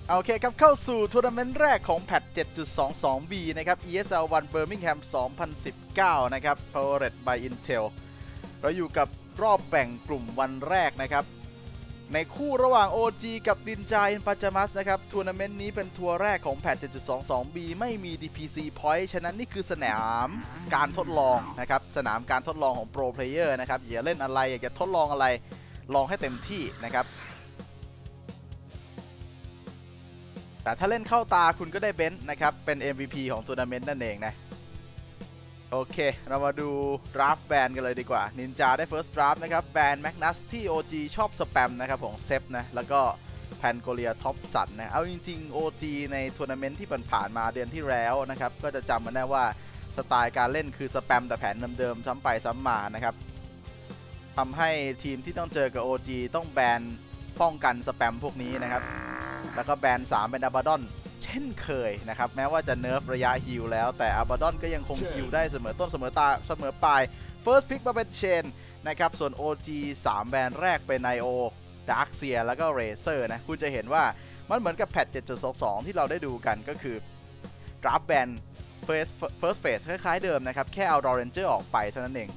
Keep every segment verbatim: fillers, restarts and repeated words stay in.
โอเคครับเข้าสู่ทัวร์นาเมนต์แรกของแพท เจ็ดจุดสองสองบี นะครับ อี เอส แอล วัน Birmingham สองพันสิบเก้า นะครับ Powered by Intel เราอยู่กับรอบแบ่งกลุ่มวันแรกนะครับในคู่ระหว่าง โอ จี กับ Ninja in Pyjamas นะครับทัวร์นาเมนต์นี้เป็นทัวร์แรกของแพท เจ็ดจุดสองสองบี ไม่มี ดี พี ซี Point ฉะนั้นนี่คือสนามการทดลองนะครับสนามการทดลองของ Pro Player นะครับอย่าเล่นอะไรอยากจะทดลองอะไรลองให้เต็มที่นะครับแต่ถ้าเล่นเข้าตาคุณก็ได้เบนซ์นะครับเป็น เอ็ม วี พี ของทัวร์นาเมนต์นั่นเองนะโอเคเรามาดูดราฟต์แบนกันเลยดีกว่า Ninja ได้ First Draft นะครับแบน Magnus ที่ โอ จี ชอบสแปมนะครับของเซฟนะแล้วก็แพนโกเลียท็อปสันนะเอาจริงๆ โอ จี ในทัวร์นาเมนต์ที่ผ่านมาเดือนที่แล้วนะครับก็จะจำมาได้ว่าสไตล์การเล่นคือสแปมแต่แผนเดิมๆซ้ำไปซ้ำมานะครับทำให้ทีมที่ต้องเจอกับ โอ จี ต้องแบนป้องกันสแปมพวกนี้นะครับแล้วก็แบนสามเป็นอาบาดอนเช่นเคยนะครับแม้ว่าจะเนิร์ฟระยะฮิลแล้วแต่อาบาดอนก็ยังคงฮิลได้เสมอต้นเสมอตาเสมอปลาย First Pick มาเป็นเชนนะครับส่วน โอ จี สามแบนแรกเป็นไนโอ Darkseer แล้วก็เรเซอร์นะคุณจะเห็นว่ามันเหมือนกับแพท เจ็ดจุดสองสอง ที่เราได้ดูกันก็คือ Draft Ban First First Phase คล้ายๆเดิมนะครับแค่เอา Ranger ออกไปเท่านั้นเอง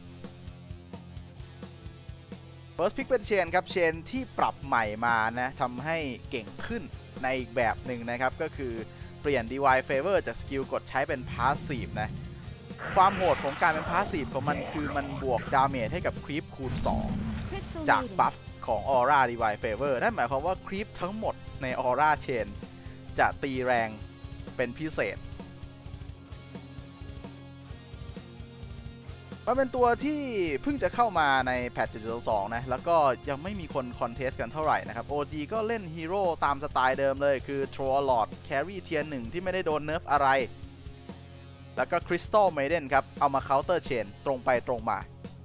First Pick เป็นเชนครับเชนที่ปรับใหม่มานะทำให้เก่งขึ้นในอีกแบบหนึ่งนะครับก็คือเปลี่ยน Divine Favor จากสกิลกดใช้เป็น Passive นะความโหดของการเป็น Passive ของมันคือมันบวกดาเมจให้กับครีปคูณสองจากบัฟของ Aura Divine Favor นั่นหมายความว่าครีปทั้งหมดใน Aura Chain จะตีแรงเป็นพิเศษมันเป็นตัวที่เพิ่งจะเข้ามาในแพท เจ็ดจุดสอง นะแล้วก็ยังไม่มีคนคอนเทสกันเท่าไหร่นะครับ โอ จี ก็เล่นฮีโร่ตามสไตล์เดิมเลยคือ Trollord Carry เทียร์หนึ่งที่ไม่ได้โดนเนิร์ฟอะไรแล้วก็ Crystal Maiden ครับเอามา Counter Chain ตรงไปตรงมา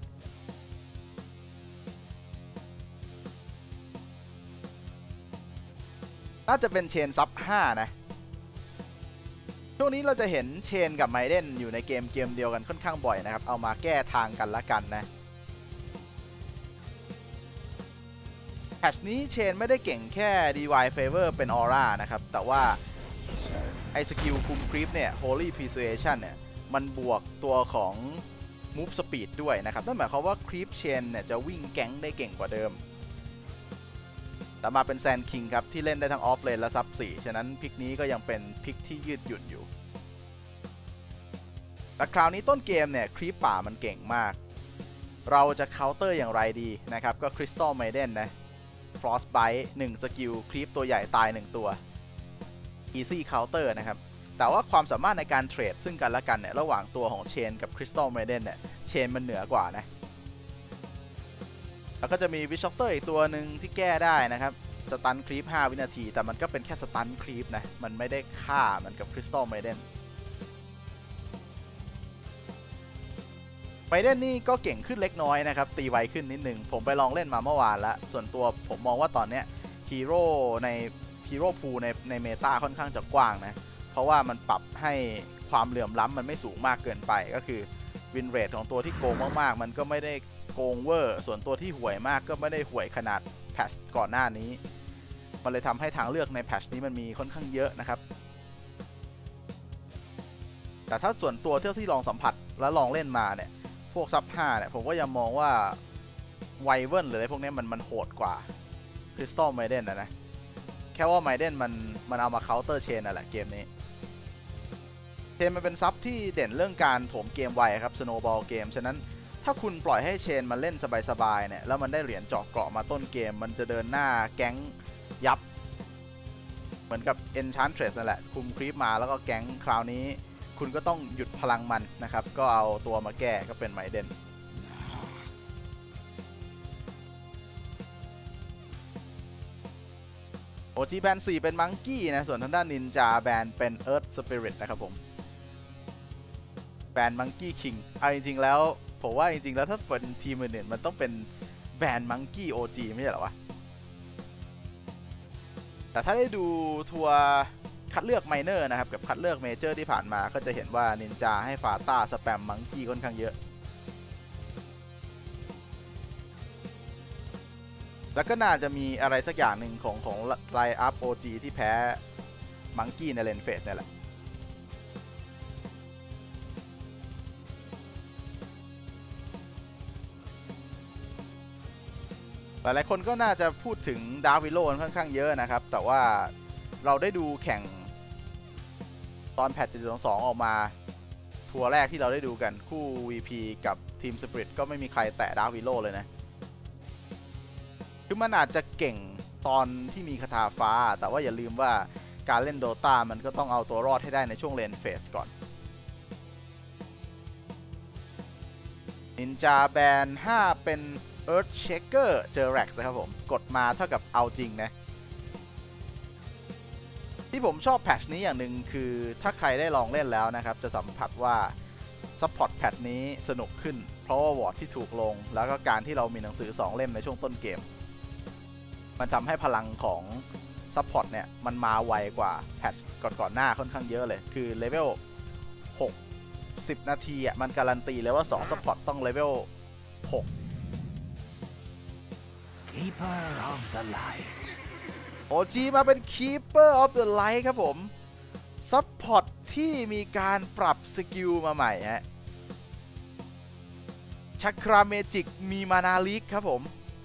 น่าจะเป็นเชนซับห้านะช่วงนี้เราจะเห็นเชนกับไมเดนอยู่ในเกมเกมเดียวกันค่อนข้างบ่อยนะครับเอามาแก้ทางกันละกันนะแพทช์นี้เชนไม่ได้เก่งแค่ Divine Favor เป็น Aura นะครับแต่ว่าไอสกิลคุมครีปเนี่ย Holy Persuasion เนี่ยมันบวกตัวของ Move Speed ด้วยนะครับนั่นหมายความว่าครีปเชนเนี่ยจะวิ่งแก๊งได้เก่งกว่าเดิมแต่มาเป็นแซนคิงครับที่เล่นได้ทั้งออฟเลนและซับสี่ฉะนั้นพิกนี้ก็ยังเป็นพิกที่ยืดหยุ่นอยู่แต่คราวนี้ต้นเกมเนี่ยครีปป่ามันเก่งมากเราจะเคาน์เตอร์อย่างไรดีนะครับก็คริสตัลไมเดนนะฟรอสต์ไบต์หนึ่งสกิลครีปตัวใหญ่ตายหนึ่งตัว Easy Counter นะครับแต่ว่าความสามารถในการเทรดซึ่งกันและกันเนี่ยระหว่างตัวของเชนกับคริสตัลไมเดนเนี่ยเชนมันเหนือกว่านะแล้วก็จะมีวิชช็อตเตอร์อีกตัวหนึ่งที่แก้ได้นะครับสตันครีปห้าวินาทีแต่มันก็เป็นแค่สตันครีปนะมันไม่ได้ฆ่ามันกับคริสตัลไมเดนไมเดนนี่ก็เก่งขึ้นเล็กน้อยนะครับตีไวขึ้นนิดนึงผมไปลองเล่นมาเมื่อวานแล้วส่วนตัวผมมองว่าตอนนี้ฮีโร่ในฮีโร่พูในในเมตาค่อนข้างจะกว้างนะเพราะว่ามันปรับให้ความเหลื่อมล้ำมันไม่สูงมากเกินไปก็คือวินเรทของตัวที่โกงมากๆมันก็ไม่ได้โกงเวอร์ส่วนตัวที่ห่วยมากก็ไม่ได้ห่วยขนาดแพทช์ก่อนหน้านี้มันเลยทำให้ทางเลือกในแพทช์นี้มันมีค่อนข้างเยอะนะครับแต่ถ้าส่วนตัวเท่าที่ลองสัมผัสและลองเล่นมาเนี่ยพวกซับห้าเนี่ยผมก็ยังมองว่าไวเวิร์นหรืออะไรพวกนี้มันมันโหดกว่าคริสตัลไมเดนนะนะแค่ว่าไมเดนมันมันเอามาเคาน์เตอร์เชนนั่นแหละเกมนี้เชนมันเป็นซับที่เด่นเรื่องการโถมเกมไวครับสโนว์บอลเกมฉะนั้นถ้าคุณปล่อยให้เชนมันเล่นสบายๆเนี่ยแล้วมันได้เหรียญเจาะเกราะมาต้นเกมมันจะเดินหน้าแก๊งยับเหมือนกับ Enchantress นั่นแหละคุมครีปมาแล้วก็แก๊งคราวนี้คุณก็ต้องหยุดพลังมันนะครับก็เอาตัวมาแก้ก็เป็นไมเดนโอ จี แบนสี่เป็นมังกี้นะส่วนทางด้านนินจาแบนเป็น Earth Spirit นะครับผมแบนมังกี้คิงเอาจริงๆแล้วผมว่าจริงๆแล้วถ้าเป็นทีมอื่นๆมันต้องเป็นแบนมังกี้ โอ จี ไม่ใช่เหรอวะแต่ถ้าได้ดูทัวร์คัดเลือกไมเนอร์นะครับกับคัดเลือกเมเจอร์ที่ผ่านมาก็จะเห็นว่านินจาให้ฟาต้าสแปมมังกี้ค่อนข้างเยอะแล้วก็น่าจะมีอะไรสักอย่างหนึ่งของของไลน์อัพ โอ จี ที่แพ้มังกี้ในเลนเฟสนี่แหละหลายๆคนก็น่าจะพูดถึงดาร์วิโลค่อนข้างเยอะนะครับแต่ว่าเราได้ดูแข่งตอนแพท จุดสองสอง ออกมาทัวร์แรกที่เราได้ดูกันคู่ วี พี กับทีมสปริตก็ไม่มีใครแตะดาร์วิโลเลยนะคือมันอาจจะเก่งตอนที่มีคาถาฟ้าแต่ว่าอย่าลืมว่าการเล่นโดตามันก็ต้องเอาตัวรอดให้ได้ในช่วงเลนเฟสก่อนนินจาแบนห้าเป็น Earth Shaker เจอ Rex นะครับผมกดมาเท่ากับเอาจริงนะที่ผมชอบแพทช์นี้อย่างหนึ่งคือถ้าใครได้ลองเล่นแล้วนะครับจะสัมผัสว่าซัพพอร์ตแพทช์นี้สนุกขึ้นเพราะว่าวอร์ดที่ถูกลงแล้วก็การที่เรามีหนังสือสองเล่มในช่วงต้นเกมมันทำให้พลังของซัพพอร์ตเนี่ยมันมาไวกว่าแพทช์ก่อนๆหน้าค่อนข้างเยอะเลยคือเลเวลหก สิบนาทีอ่ะมันการันตีเลยว่าสองซัพพอร์ตต้องเลเวลหก Keeper of the Light โอ จี มาเป็น Keeper of the Light ครับผมซัพพอร์ตที่มีการปรับสกิลมาใหม่ฮะชักราเมจิกมีมานาลิกครับผม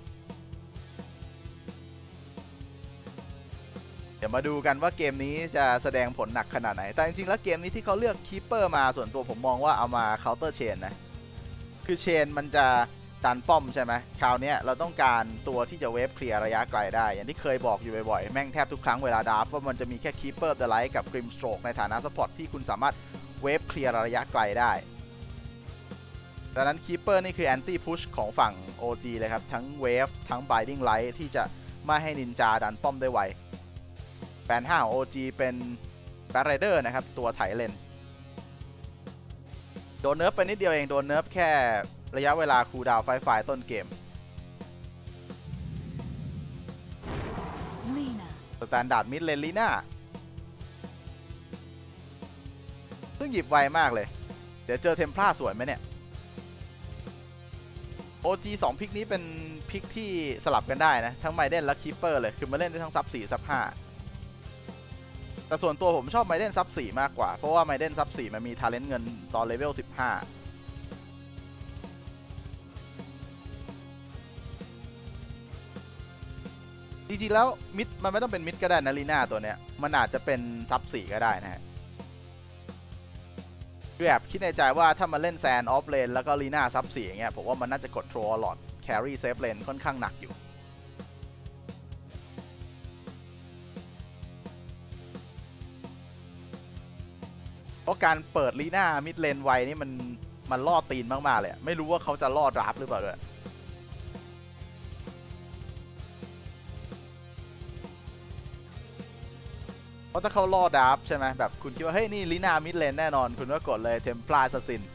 เดี๋ยวมาดูกันว่าเกมนี้จะแสดงผลหนักขนาดไหนแต่จริงๆแล้วเกมนี้ที่เขาเลือก Keeper มาส่วนตัวผมมองว่าเอามา Counter Chain นะคือเชนมันจะดันป้อมใช่ไหมคราวนี้เราต้องการตัวที่จะเวฟเคลียร์ระยะไกลได้อย่างที่เคยบอกอยู่บ่อยๆแม่งแทบทุกครั้งเวลาดราฟว่ามันจะมีแค่ Keeper of the Light กับ Grimstroke ในฐานะซัพพอร์ตที่คุณสามารถเวฟเคลียร์ระยะไกลได้ดังนั้น Keeper นี่คือ Anti Push ของฝั่ง โอ จี เลยครับทั้งเวฟทั้ง Blinding Light ที่จะไม่ให้นินจาดันป้อมได้ไวแบนห้าของ โอ จี เป็น Bat Rider นะครับตัวไถเลนโดนเนิร์ฟไปนิดเดียวเองโดนเนิร์ฟแค่ระยะเวลาคูลดาวน์ไฟไฟต้นเกมสแตนดาร์ดมิดเลนลีน่าซึ่งหยิบไวมากเลยเดี๋ยวเจอเทมพลาสวยไหมเนี่ย โอ จี สองพิกนี้เป็นพิกที่สลับกันได้นะทั้งไมเดนและคีปเปอร์เลยคือมาเล่นได้ทั้งซับสี่ซับห้าแต่ส่วนตัวผมชอบไมเดนซับสี่มากกว่าเพราะว่าไมเดนซับสี่มันมีทาเลนต์เงินตอนเลเวลสิบห้าจริงๆแล้วมิดมันไม่ต้องเป็นมิดก็ได้นะลีน่าตัวเนี้ยมันอาจจะเป็นซับสี่ก็ได้นะฮะคือแอบคิดในใจว่าถ้ามาเล่นแซนออฟเลนแล้วก็ลีน่าซับสี่อย่างเงี้ยผมว่ามันน่าจะกดโทรลอดแครี่เซฟเลนค่อนข้างหนักอยู่เพราะการเปิดลีน่ามิดเลนไวนี่มันมันล่อตีนมากๆเลยไม่รู้ว่าเขาจะล่อดราฟหรือเปล่าด้วยเพราะถ้าเขาล่อดับใช่ไหมแบบคุณคิดว่าเฮ้ยนี่ลีน่ามิดเลนแน่นอนคุณก็กดเลยเทมพลาสซิน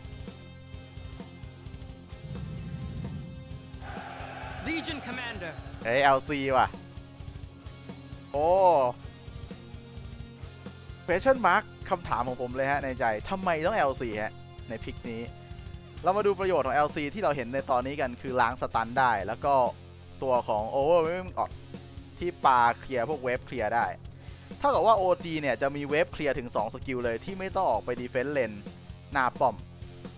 Legion Commander เฮ้ย แอล ซี ว่ะโอ้ question mark คำถามของผมเลยฮะในใจทำไมต้อง แอล ซี ฮะในพิกนี้เรามาดูประโยชน์ของ แอล ซี ที่เราเห็นในตอนนี้กันคือล้างสตันได้แล้วก็ตัวของ Overwhelming Odds ที่ปาเคลียร์พวกเวฟเคลียร์ได้เท่ากับว่า โอ จี เนี่ยจะมีเวฟเคลียร์ถึงสองสกิลเลยที่ไม่ต้องออกไปดีเฟนส์เลนหน้าป้อม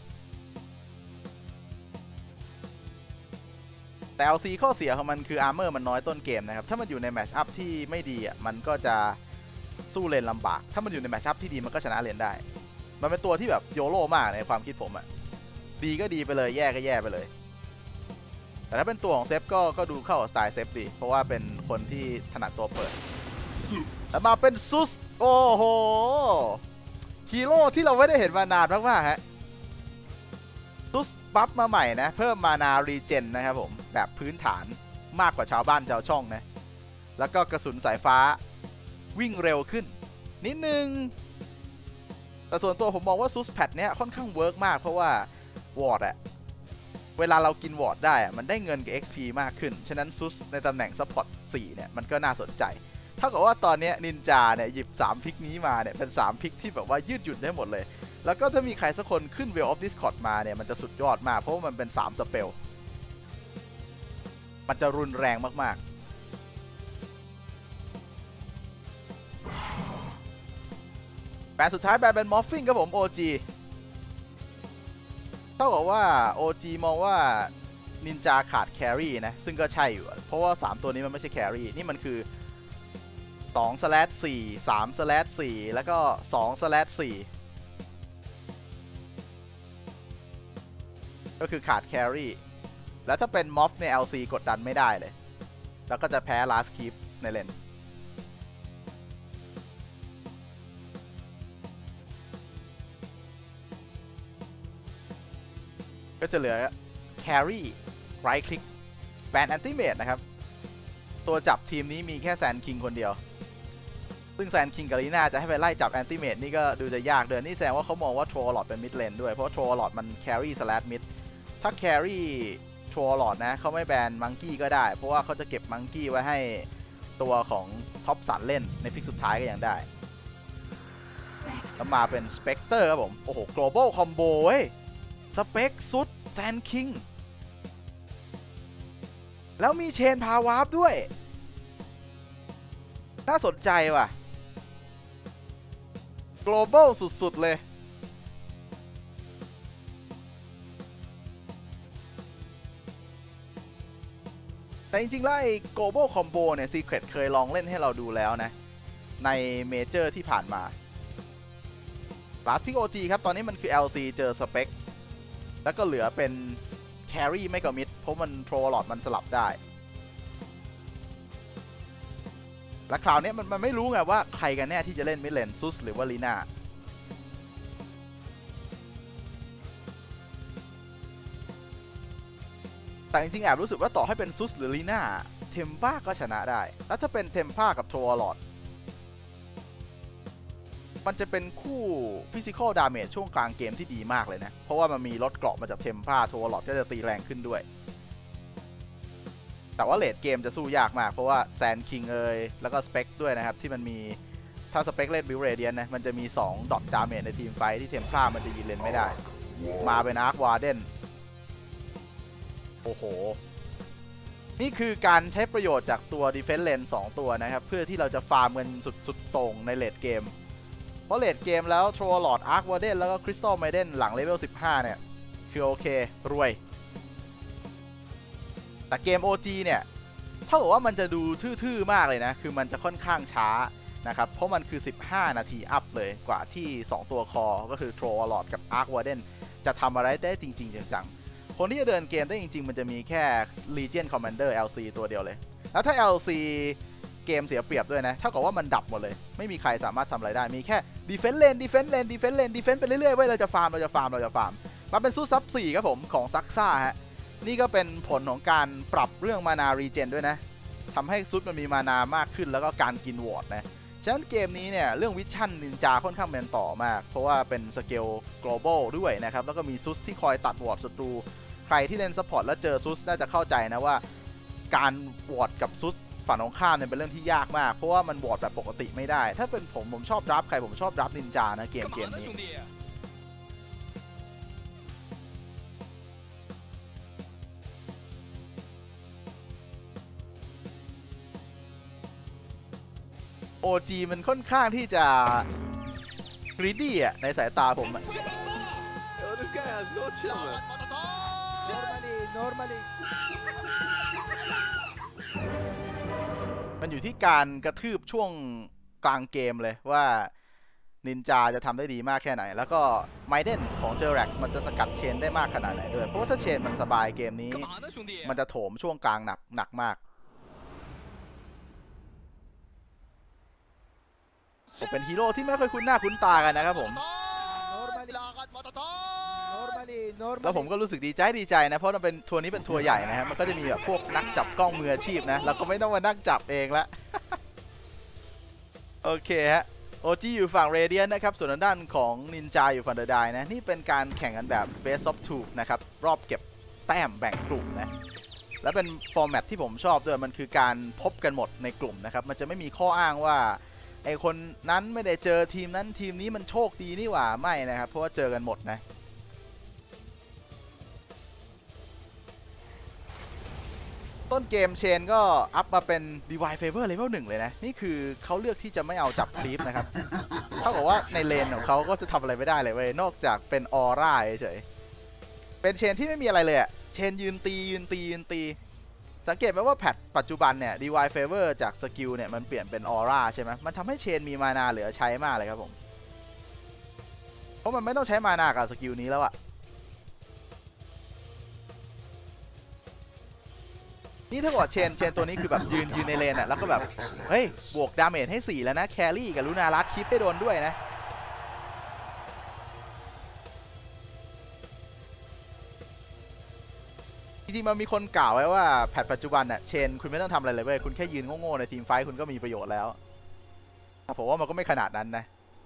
แต่ แอล ซี ข้อเสียของมันคืออาร์เมอร์มันน้อยต้นเกมนะครับถ้ามันอยู่ในแมชอัพที่ไม่ดีอ่ะมันก็จะสู้เลนลำบากถ้ามันอยู่ในแมชอัพที่ดีมันก็ชนะเลนได้มันเป็นตัวที่แบบโยโร่มากในความคิดผมอ่ะดีก็ดีไปเลยแย่ก็แย่ไปเลยแต่ถ้าเป็นตัวของเซฟก็ก็ดูเข้าสไตล์เซฟดีเพราะว่าเป็นคนที่ถนัดตัวเปิดแล้วมาเป็นซุสโอ้โหฮีโร่ที่เราไม่ได้เห็นมานานมากๆฮะซุสบัฟมาใหม่นะเพิ่มมานารีเจนนะครับผมแบบพื้นฐานมากกว่าชาวบ้านชาวช่องนะแล้วก็กระสุนสายฟ้าวิ่งเร็วขึ้นนิดนึงแต่ส่วนตัวผมมองว่าซุสแพทเนี้ยค่อนข้างเวิร์กมากเพราะว่าวอร์ดอะเวลาเรากินวอร์ดได้อะมันได้เงินกับ เอ็กซ์ พี มากขึ้นฉะนั้นซุสในตำแหน่งซัพพอร์ตสี่เนี่ยมันก็น่าสนใจเท่ากับว่าตอนนี้นินจาเนี่ยหยิบสามพิกนี้มาเนี่ยเป็นสามพิกที่แบบว่ายืดหยุ่นได้หมดเลยแล้วก็ถ้ามีใครสักคนขึ้น Veil of Discord มาเนี่ยมันจะสุดยอดมากเพราะว่ามันเป็นสามสเปลมันจะรุนแรงมากๆแบนสุดท้ายแบนเป็นมอฟฟิงครับผม โอ จี เท่ากับว่า โอ จี มองว่านินจาขาดแครี่นะซึ่งก็ใช่อยู่เพราะว่าสามตัวนี้มันไม่ใช่แครี่นี่มันคือสองสแลชสี่ สามสแลชสี่แล้วก็สองสแลชสี่ก็คือขาดแครี่แล้วถ้าเป็นมอฟใน แอล ซี กดดันไม่ได้เลยแล้วก็จะแพ้ last keep ในเลนก็จะเหลือ carry right click แบน anti-mage นะครับตัวจับทีมนี้มีแค่แซนคิงคนเดียวซึ่งแซนคิงกับลีน่าจะให้ไปไล่จับ anti-mage นี่ก็ดูจะยากเดินนี่แสดงว่าเขามองว่า Trollord เป็น mid lane ด้วยเพราะ Trollord มัน carry slash mid ถ้า carry Trollord นะเขาไม่แบน monkey ก็ได้เพราะว่าเขาจะเก็บ monkey ไว้ให้ตัวของท็อปสันเล่นในพิกสุดท้ายก็ยังได้แล้วมาเป็น Spectre ครับผมโอ้โห global combo เว้ยสเปกสุดแซนคิงแล้วมีเชนพาวาร์ปด้วยน่าสนใจว่ะ global สุดๆเลยแต่จริงๆแล้วไอ้ global combo เนี่ย Secret เคยลองเล่นให้เราดูแล้วนะในเมเจอร์ที่ผ่านมา Last Pick โอ จี ครับตอนนี้มันคือ แอล ซี เจอ Specแล้วก็เหลือเป็น carry ไม่ก็ mid เพราะมัน Trollord มันสลับได้และคราวนี้มันมันไม่รู้ไงว่าใครกันแน่ที่จะเล่น mid lane ซุสหรือว่าลีน่าแต่จริงๆแอบรู้สึกว่าต่อให้เป็นซุสหรือลีน่าเทมป้าก็ชนะได้แล้วถ้าเป็นเทมป้ากับ Trollord มันจะเป็นคู่ฟิสิคอลดาเมจช่วงกลางเกมที่ดีมากเลยนะเพราะว่ามันมีลดเกราะมาจากเทมป้าโทวอลอดก็จะตีแรงขึ้นด้วยแต่ว่าเลดเกมจะสู้ยากมากเพราะว่าแซนคิงเอยแล้วก็สเปกด้วยนะครับที่มันมีถ้าสเปกเล่นบิลเรเดียนนะมันจะมีสองดอทดาเมจในทีมไฟที่เทมป้ามันจะยืนเลนไม่ได้มาเป็นอาร์ควาร์เดนโอ้โหนี่คือการใช้ประโยชน์จากตัวดีเฟนส์เลนสองตัวนะครับเพื่อที่เราจะฟาร์มกันสุดๆตรงในเลดเกมเพราะเลดเกมแล้ว Trollord Arc Warden แล้วก็ Crystal Maiden หลังเลเวลสิบห้าเนี่ยคือโอเครวยแต่เกม โอ จี เนี่ยเท่ากับว่ามันจะดูทื่อๆมากเลยนะคือมันจะค่อนข้างช้านะครับเพราะมันคือสิบห้านาทีอัพเลยกว่าที่สองตัวคอก็คือ Trollord กับ Arc Warden จะทำอะไรได้จริงๆจังๆคนที่จะเดินเกมได้จริงๆมันจะมีแค่ Legion Commander แอล ซี ตัวเดียวเลยแล้วถ้า แอล ซีเกมเสียเปรียบด้วยนะเท่ากับว่ามันดับหมดเลยไม่มีใครสามารถทำอะไรได้มีแค่ defense lane defense lane defense lane defense ไปเรื่อยๆไว้เราจะฟาร์มเราจะฟาร์มเราจะฟาร์มมาเป็นสู้ซับสี่ครับผมของซักซ่าฮะนี่ก็เป็นผลของการปรับเรื่องมานารีเจนด้วยนะทำให้ซุดมันมีมานามากขึ้นแล้วก็การกินวอร์ดนะฉะนั้นเกมนี้เนี่ยเรื่องวิชั่นนินจาค่อนข้างเป็นต่อมากเพราะว่าเป็นสเกล global ด้วยนะครับแล้วก็มีซุสที่คอยตัดวอร์ดศัตรูใครที่เล่นซัพพอร์ตแล้วเจอซุสน่าจะเข้าใจนะว่าการวอร์ดกับซุสฝั่งตรงข้ามเนี่ยเป็นเรื่องที่ยากมากเพราะว่ามันวอร์ดแบบปกติไม่ได้ถ้าเป็นผมผมชอบรับใครผมชอบรับนินจานะเกมเกมนี้โอ จี มันค่อนข้างที่จะกรีดี้อ่ะในสายตาผมอ่ะมันอยู่ที่การกระทืบช่วงกลางเกมเลยว่านินจาจะทำได้ดีมากแค่ไหนแล้วก็ไมเดนของเจอแร็กมันจะสกัดเชนได้มากขนาดไหนด้วยเพราะว่าถ้าเชนมันสบายเกมนี้มันจะโถมช่วงกลางหนักหนักมากผมเป็นฮีโร่ที่ไม่ค่อยคุ้นหน้าคุ้นตากันนะครับผมแล้วผมก็รู้สึกดีใจดีใจนะเพราะมันเป็นทัวร์นี้เป็นทัวร์ใหญ่นะฮะมันก็จะมีแบบพวกนักจับกล้องมืออาชีพนะเราก็ไม่ต้องมานั่งจับเองละ โอเคฮะโอ จี อยู่ฝั่งเรเดียนนะครับส่วนด้านของนินจาอยู่ฝั่งเดอะไดนะนี่เป็นการแข่งกันแบบ Best of Two นะครับรอบเก็บแต้มแบ่งกลุ่มนะและเป็นฟอร์แมตที่ผมชอบด้วยมันคือการพบกันหมดในกลุ่มนะครับมันจะไม่มีข้ออ้างว่าไอคนนั้นไม่ได้เจอทีมนั้นทีมนี้มันโชคดีนี่หว่าไม่นะครับเพราะว่าเจอกันหมดนะต้นเกมเชนก็อัพมาเป็น Divine Favor Level หนึ่งเลยนะนี่คือเขาเลือกที่จะไม่เอาจับคลิปนะครับเท่ากับว่าในเลนของเขาก็จะทำอะไรไม่ได้เลยเว้ยนอกจากเป็นออร่าเฉยเป็นเชนที่ไม่มีอะไรเลยอะเชนยืนตียืนตียืนตีสังเกตไหมว่าแพทปัจจุบันเนี่ย Divine Favor จากสกิลเนี่ยมันเปลี่ยนเป็นออร่าใช่ไหมมันทำให้เชนมีมานาเหลือใช้มากเลยครับผมเพราะมันไม่ต้องใช้มานากับสกิลนี้แล้วอะนี่ถ้าบอกเชนเชนตัวนี้คือแบบยืนยืนในเลนอะแล้วก็แบบเฮ้ยบวกดาเมจให้สี่แล้วนะแครี่กับลูนารัสคลิปให้โดนด้วยนะจริงๆมันมีคนกล่าวไว้ว่าแพทปัจจุบันอะเชนคุณไม่ต้องทำอะไรเลยเว้ยคุณแค่ยืนโง่ๆในทีมไฟท์คุณก็มีประโยชน์แล้วผมว่ามันก็ไม่ขนาดนั้นนะ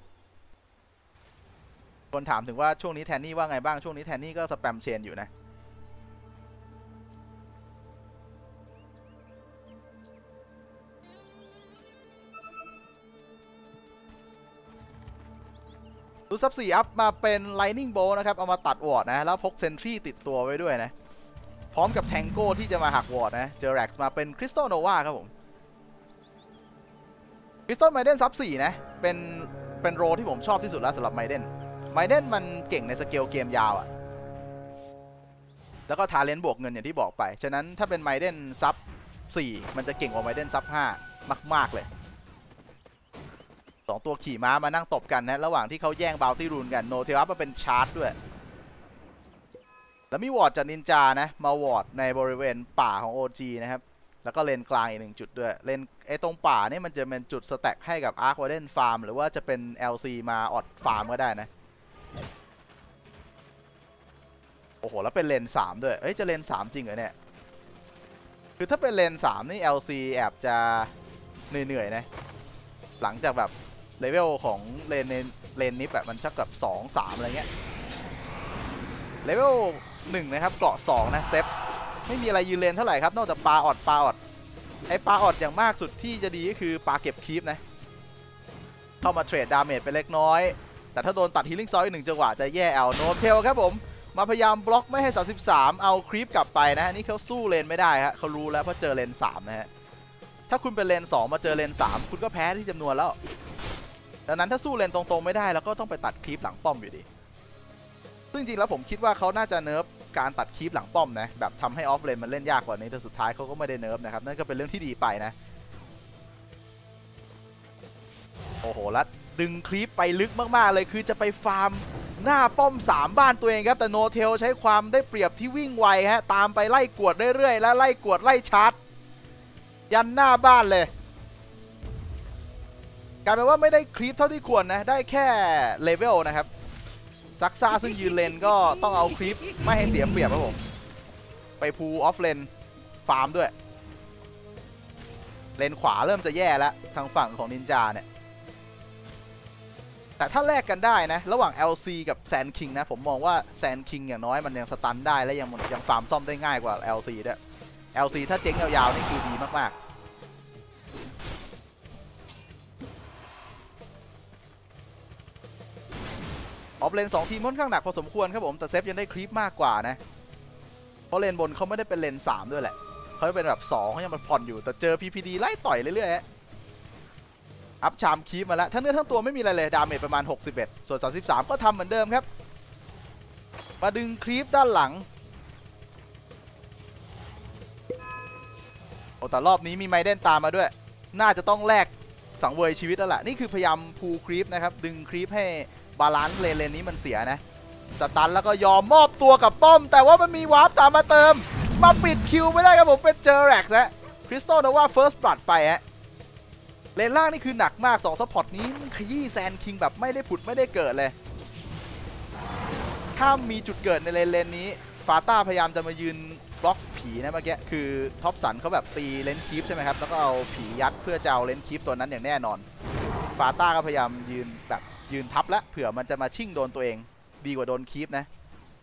คนถามถึงว่าช่วงนี้แทนนี่ว่าไงบ้างช่วงนี้แทนนี่ก็สแปมเชนอยู่นะดูซับสี่อัพมาเป็น Lightning Bolt นะครับเอามาตัดวอร์ดนะแล้วพกเซนทรีติดตัวไว้ด้วยนะพร้อมกับแทงโก้ที่จะมาหักวอร์ดนะเจอแร็กซ์มาเป็นคริสตัลโนวาครับผมคริสตัลไมเดนซับสี่นะเป็นเป็นโรที่ผมชอบที่สุดแล้วสำหรับไมเดนไมเดนมันเก่งในสเกลเกมยาวอะแล้วก็ทาเลนต์บวกเงินอย่างที่บอกไปฉะนั้นถ้าเป็นไมเดนซับสี่มันจะเก่งกว่าไมเดนซับห้ามากๆเลยสองตัวขี่ม้ามานั่งตบกันนะระหว่างที่เขาแย่งบาวตี้รูนกันโนเทลอัพมาเป็นชาร์จด้วยแล้วมีวอร์ดจากนินจานะมาวอร์ดในบริเวณป่าของ โอ จี นะครับแล้วก็เลนกลางอีกหนึ่งจุดด้วยเลนไอ้ตรงป่านี่มันจะเป็นจุดสแต็กให้กับอาร์ควาเดนฟาร์มหรือว่าจะเป็น แอล ซี มาออดฟาร์มก็ได้นะโอ้โหแล้วเป็นเลนสามด้วยเอ้ยจะเลนสามจริงเหรอเนี่ยคือถ้าเป็นเลนสามนี่ แอล ซี แอบจะเหนื่อยๆนะหลังจากแบบเลเวลของเลนเลนนี้แบบมันชักกับสอง สามอะไรเงี้ยเลเวลหนึ่งนะครับเกราะสองนะเซฟไม่มีอะไรยืนเลนเท่าไหร่ครับนอกจากปลาออดปลาออดไอปลาออดอย่างมากสุดที่จะดีก็คือปลาเก็บคีปนะเข้ามาเทรดดาเมจไปเล็กน้อยแต่ถ้าโดนตัดฮีลิ่งซอยหนึ่งจังหวะจะแย่เอาโนเทลครับผมมาพยายามบล็อกไม่ให้สามสิบสามเอาครีปกลับไปนะนี่เขาสู้เลนไม่ได้ฮะเขารู้แล้วเพราะเจอเลนสามนะฮะถ้าคุณเป็นเลนสองมาเจอเลนสามคุณก็แพ้ที่จำนวนแล้วดังนั้นถ้าสู้เลนตรงๆไม่ได้แล้วก็ต้องไปตัดคลิปหลังป้อมอยู่ดีซึ่งจริงๆแล้วผมคิดว่าเขาน่าจะเนิร์ฟการตัดคลิปหลังป้อมนะแบบทำให้ออฟเลนมันเล่นยากกว่านี้แต่สุดท้ายเขาก็ไม่ได้เนิร์ฟนะครับนั่นก็เป็นเรื่องที่ดีไปนะโอ้โหแล้วดึงคลิปไปลึกมากๆเลยคือจะไปฟาร์มหน้าป้อมสามบ้านตัวเองครับแต่โนเทลใช้ความได้เปรียบที่วิ่งไวฮะตามไปไล่กวดเรื่อยๆและไล่กวดไล่ชาร์จยันหน้าบ้านเลยกลายเป็นว่าไม่ได้คลิปเท่าที่ควรนะได้แค่เลเวลนะครับซักซ่าซึ่งยืนเลนก็ต้องเอาคลิปไม่ให้เสียเปรียบครับผมไปพูออฟเลนฟาร์มด้วยเลนขวาเริ่มจะแย่แล้วทางฝั่งของนินจาเนี่ยแต่ถ้าแลกกันได้นะระหว่าง แอล ซี กับแซนคิงนะผมมองว่าแซนคิงอย่างน้อยมันยังสตันได้และยังยังฟาร์มซ่อมได้ง่ายกว่า แอล ซี ด้วย แอล ซี ถ้าเจ๊งยาวๆนี่คือดีมากๆออฟเลนสองทีมค่อนข้างหนักพอสมควรครับผมแต่เซฟยังได้คลิปมากกว่านะเพราะเลนบนเขาไม่ได้เป็นเลนสามด้วยแหละเขาเป็นแบบสองเขายังมันผ่อนอยู่แต่เจอ พี พี ดี ไล่ต่อยเรื่อยๆอัพชามคลิปมาแล้วทั้งเนื้อทั้งตัวไม่มีอะไรเลยดาเมจประมาณหกสิบเอ็ดส่วนสามสิบสามก็ทำเหมือนเดิมครับมาดึงคลิปด้านหลังโอ้แต่รอบนี้มีไมเดนตามมาด้วยน่าจะต้องแลกสังเวยชีวิตแล้วล่ะนี่คือพยายามพูคลิปนะครับดึงคลิปให้บาลานซ์เลนเลนนี้มันเสียนะสตันแล้วก็ยอมมอบตัวกับป้อมแต่ว่ามันมีวาร์ปตามมาเติมมาปิดคิวไม่ได้ครับผมเป็นเจอแร็กซ์ฮะคริสตัลโนวาเฟิร์สบลัดไปฮะเลนล่างนี่คือหนักมากสองซัพพอร์ตนี้มันขยี้แซนคิงแบบไม่ได้ผุดไม่ได้เกิดเลยถ้ามีจุดเกิดในเลนเลนนี้ฟาต้าพยายามจะมายืนบล็อกผีนะเมื่อกี้คือท็อปสันเขาแบบตีเลนคีฟใช่ไหมครับแล้วก็เอาผียัดเพื่อจะเอาเลนคีฟตัวนั้นอย่างแน่นอนฟาต้าก็พยายามยืนแบบยืนทับแล้วเผื่อมันจะมาชิ่งโดนตัวเองดีกว่าโดนคีฟนะ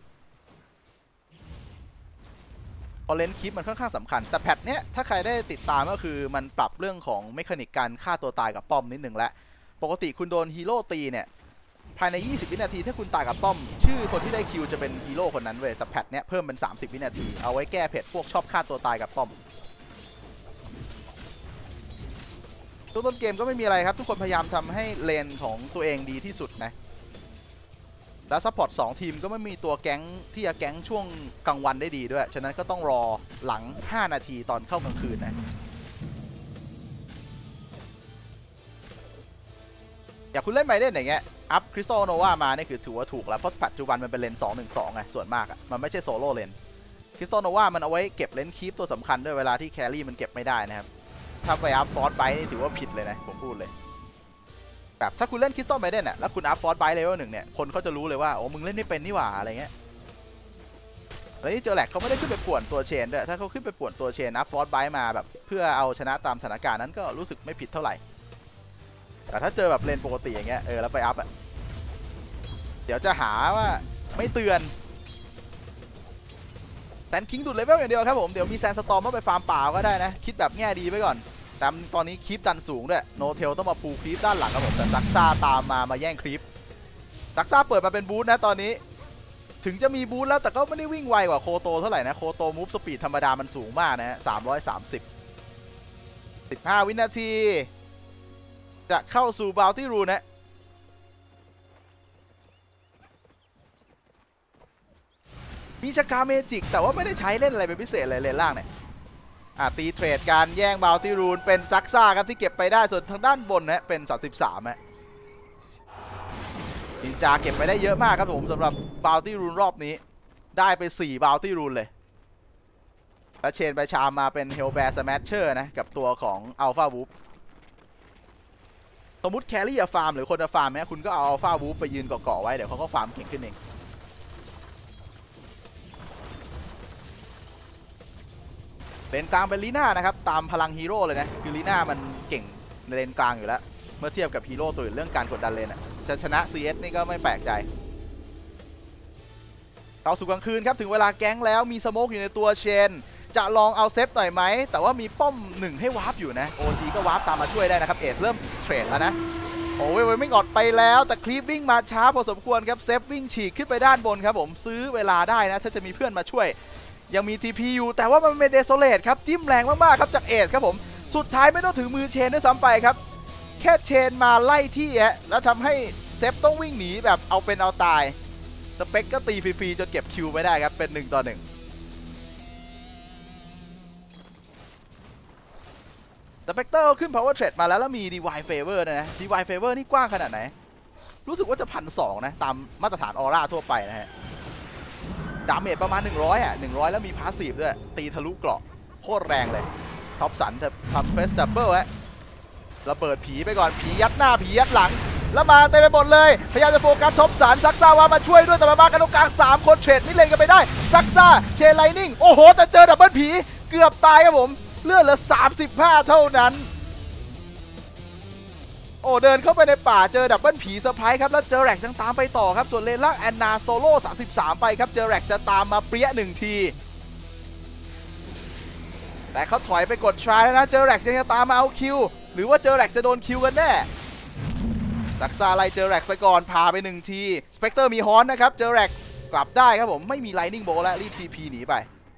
พอเลนคีฟมันค่อนข้างสำคัญแต่แพทเนี้ยถ้าใครได้ติดตามก็คือมันปรับเรื่องของเมคานิกการฆ่าตัวตายกับป้อมนิดหนึ่งแล้วปกติคุณโดนฮีโร่ตีเนี่ยภายในยี่สิบวินาทีถ้าคุณตายกับป้อมชื่อคนที่ได้คิวจะเป็นฮีโร่คนนั้นเว้ยแต่แพทเนี้ยเพิ่มเป็นสามสิบวินาทีเอาไว้แก้เพจพวกชอบฆ่าตัวตายกับป้อมต้นเกมก็ไม่มีอะไรครับทุกคนพยายามทำให้เลนของตัวเองดีที่สุดนะแล้วซัพพอร์ตสองทีมก็ไม่มีตัวแก๊งที่จะแก๊งช่วงกลางวันได้ดีด้วยฉะนั้นก็ต้องรอหลังห้านาทีตอนเข้ากลางคืนนะอยากคุณเล่นไมเดนอย่างเงี้ยอัพคริสตัลโนวามาเนี่ยคือถือว่าถูกแล้วเพราะปัจจุบันมันเป็นเลนสองหนึ่งสองไงส่วนมากอ่ะมันไม่ใช่โซโล่เลนคริสตัลโนวามันเอาไว้เก็บเลนคีปตัวสำคัญด้วยเวลาที่แครี่มันเก็บไม่ได้นะครับถ้าไปอัพฟอร์สไบต์นี่ถือว่าผิดเลยนะผมพูดเลยแบบถ้าคุณเล่นคริสตัลไมเดนอ่ะแล้วคุณอัพฟอร์สไบต์เลเวลหนึ่งเนี่ยคนเขาจะรู้เลยว่าโอ้มึงเล่นไม่เป็นนี่หว่าอะไรเงี้ยแล้วนี่เจอแหลกเขาไม่ได้ขึ้นไปป่วนตัวเชนด้วยถ้าเขาขึ้นไปป่วนตัวเชนอัพฟอร์สไบต์มาแบบเพื่อเอาชนะตามสถานการณ์นั้นก็รู้สึกไม่ผิดเท่าไหร่แต่ถ้าเจอแบบเลนปกติอย่างเงี้ยเออแล้วไปอัพอ่ะเดี๋ยวจะหาว่าไม่เตือนแซนคิงดูดเลเวลอย่างเดียวครับผมเดี๋ยวมีแซนสตอร์มมาไปฟาร์มเปล่าก็ได้นะคิดแบบแง่ดีไปก่อนแต่ตอนนี้คลิปดันสูงด้วยโนเทลต้องมาปูคลิปด้านหลังครับผมแต่ซักซ่าตามมามาแย่งคลิปซักซ่าเปิดมาเป็นบูธนะตอนนี้ถึงจะมีบูธแล้วแต่ก็ไม่ได้วิ่งไวกว่าโคโตเท่าไหร่นะโคโตมูฟสปีดธรรมดามันสูงมากนะฮะสามร้อยสามสิบ สิบห้าวินาทีจะเข้าสู่บาวตี้รูนะมีชากาเมจิกแต่ว่าไม่ได้ใช้เล่นอะไรเป็นพิเศษเลยเลนล่างเนี่ยอ่ะตีเทรดการแย่งบาวตี้รูนเป็นซักซ่าครับที่เก็บไปได้ส่วนทางด้านบนนะเป็นสามสิบสามฮะนินจาเก็บไปได้เยอะมากครับผมสำหรับบาวตี้รูนรอบนี้ได้ไปสี่บาวตี้รูนเลยและเชนไปชามมาเป็นเฮลแบร์สแมชเชอร์นะกับตัวของอัลฟาวูฟสมมติแครี่จะฟาร์มหรือคนจะฟาร์มเนี่ยคุณก็เอาอัลฟาวูฟไปยืนเกาะๆไว้เดี๋ยวเขาก็ฟาร์มเก่งขึ้นเองเลนกลางเป็นลีน่านะครับตามพลังฮีโร่เลยนะคือลีน่ามันเก่งในเลนกลางอยู่แล้วเมื่อเทียบกับฮีโร่ตัวอื่นเรื่องการกดดันเลนอ่ะจะชนะ ซี เอส นี่ก็ไม่แปลกใจเข้าสู่กลางคืนครับถึงเวลาแก๊งแล้วมีสโมกอยู่ในตัวเชนจะลองเอาเซฟหน่อยไหมแต่ว่ามีป้อมหนึ่งให้วาร์ปอยู่นะ โอ จี ก็วาร์ปตามมาช่วยได้นะครับเอสเริ่มเทรดแล้วนะโอ้ยไม่งอดไปแล้วแต่คลิปวิ่งมาช้าพอสมควรครับเซฟวิ่งฉีกขึ้นไปด้านบนครับผมซื้อเวลาได้นะถ้าจะมีเพื่อนมาช่วยยังมี ที พี อยู่แต่ว่ามันเป็นเดโซเลตครับจิ้มแรงมากๆครับจากเอสครับผมสุดท้ายไม่ต้องถึงมือเชนด้วยซ้ำไปครับแค่เชนมาไล่ที่ฮะแล้วทำให้เซฟต้องวิ่งหนีแบบเอาเป็นเอาตายสเปกก็ตีฟรีๆจนเก็บคิวไม่ได้ครับเป็นหนึ่งต่อหนึ่งสเปกเตอร์ขึ้น power trade มาแล้วแล้วมี Divine Favor นะ Divine Favor นี่กว้างขนาดไหนรู้สึกว่าจะพันสองนะตามมาตรฐานออร่าทั่วไปนะฮะดาเมจประมาณหนึ่งร้อยอ่ะหนึ่งร้อยแล้วมีพาสซีฟด้วยตีทะลุเกราะโคตรแรงเลยท็อปสันทำเฟสดับเบิลฮะระเบิดผีไปก่อนผียัดหน้าผียัดหลังแล้วมาเต็มไปหมดเลยพยายามจะโฟกัสท็อปสันซักซ่าวามาช่วยด้วยแต่มาบ้ากันตรงกลางสามคนเทรดมิดเลนกันไปได้ซักซ่าเชนไลนิ่งโอ้โหแต่เจอดับเบิลผีเกือบตายครับผมเลือดเหลือสามสิบห้าเท่านั้นโอ้เดินเข้าไปในป่าเจอดับเบิลผีเซอร์ไพรส์ครับแล้วเจอแร็กยังตามไปต่อครับส่วนเลนล่างแอนนาโซโล่สามสิบสามไปครับเจอแร็กจะตามมาเปรี้ยหนึ่งทีแต่เขาถอยไปกดทรายแล้วนะเจอแร็กยังจะตามมาเอาคิวหรือว่าเจอแร็กจะโดนคิวกันแน่ซักซ่าไล่เจอแร็กไปก่อนพาไปหนึ่งทีสเปกเตอร์มีฮอนนะครับเจอแร็กกลับได้ครับผมไม่มีไลนิ่งโบว์แล้วรีบ ที พี หนีไป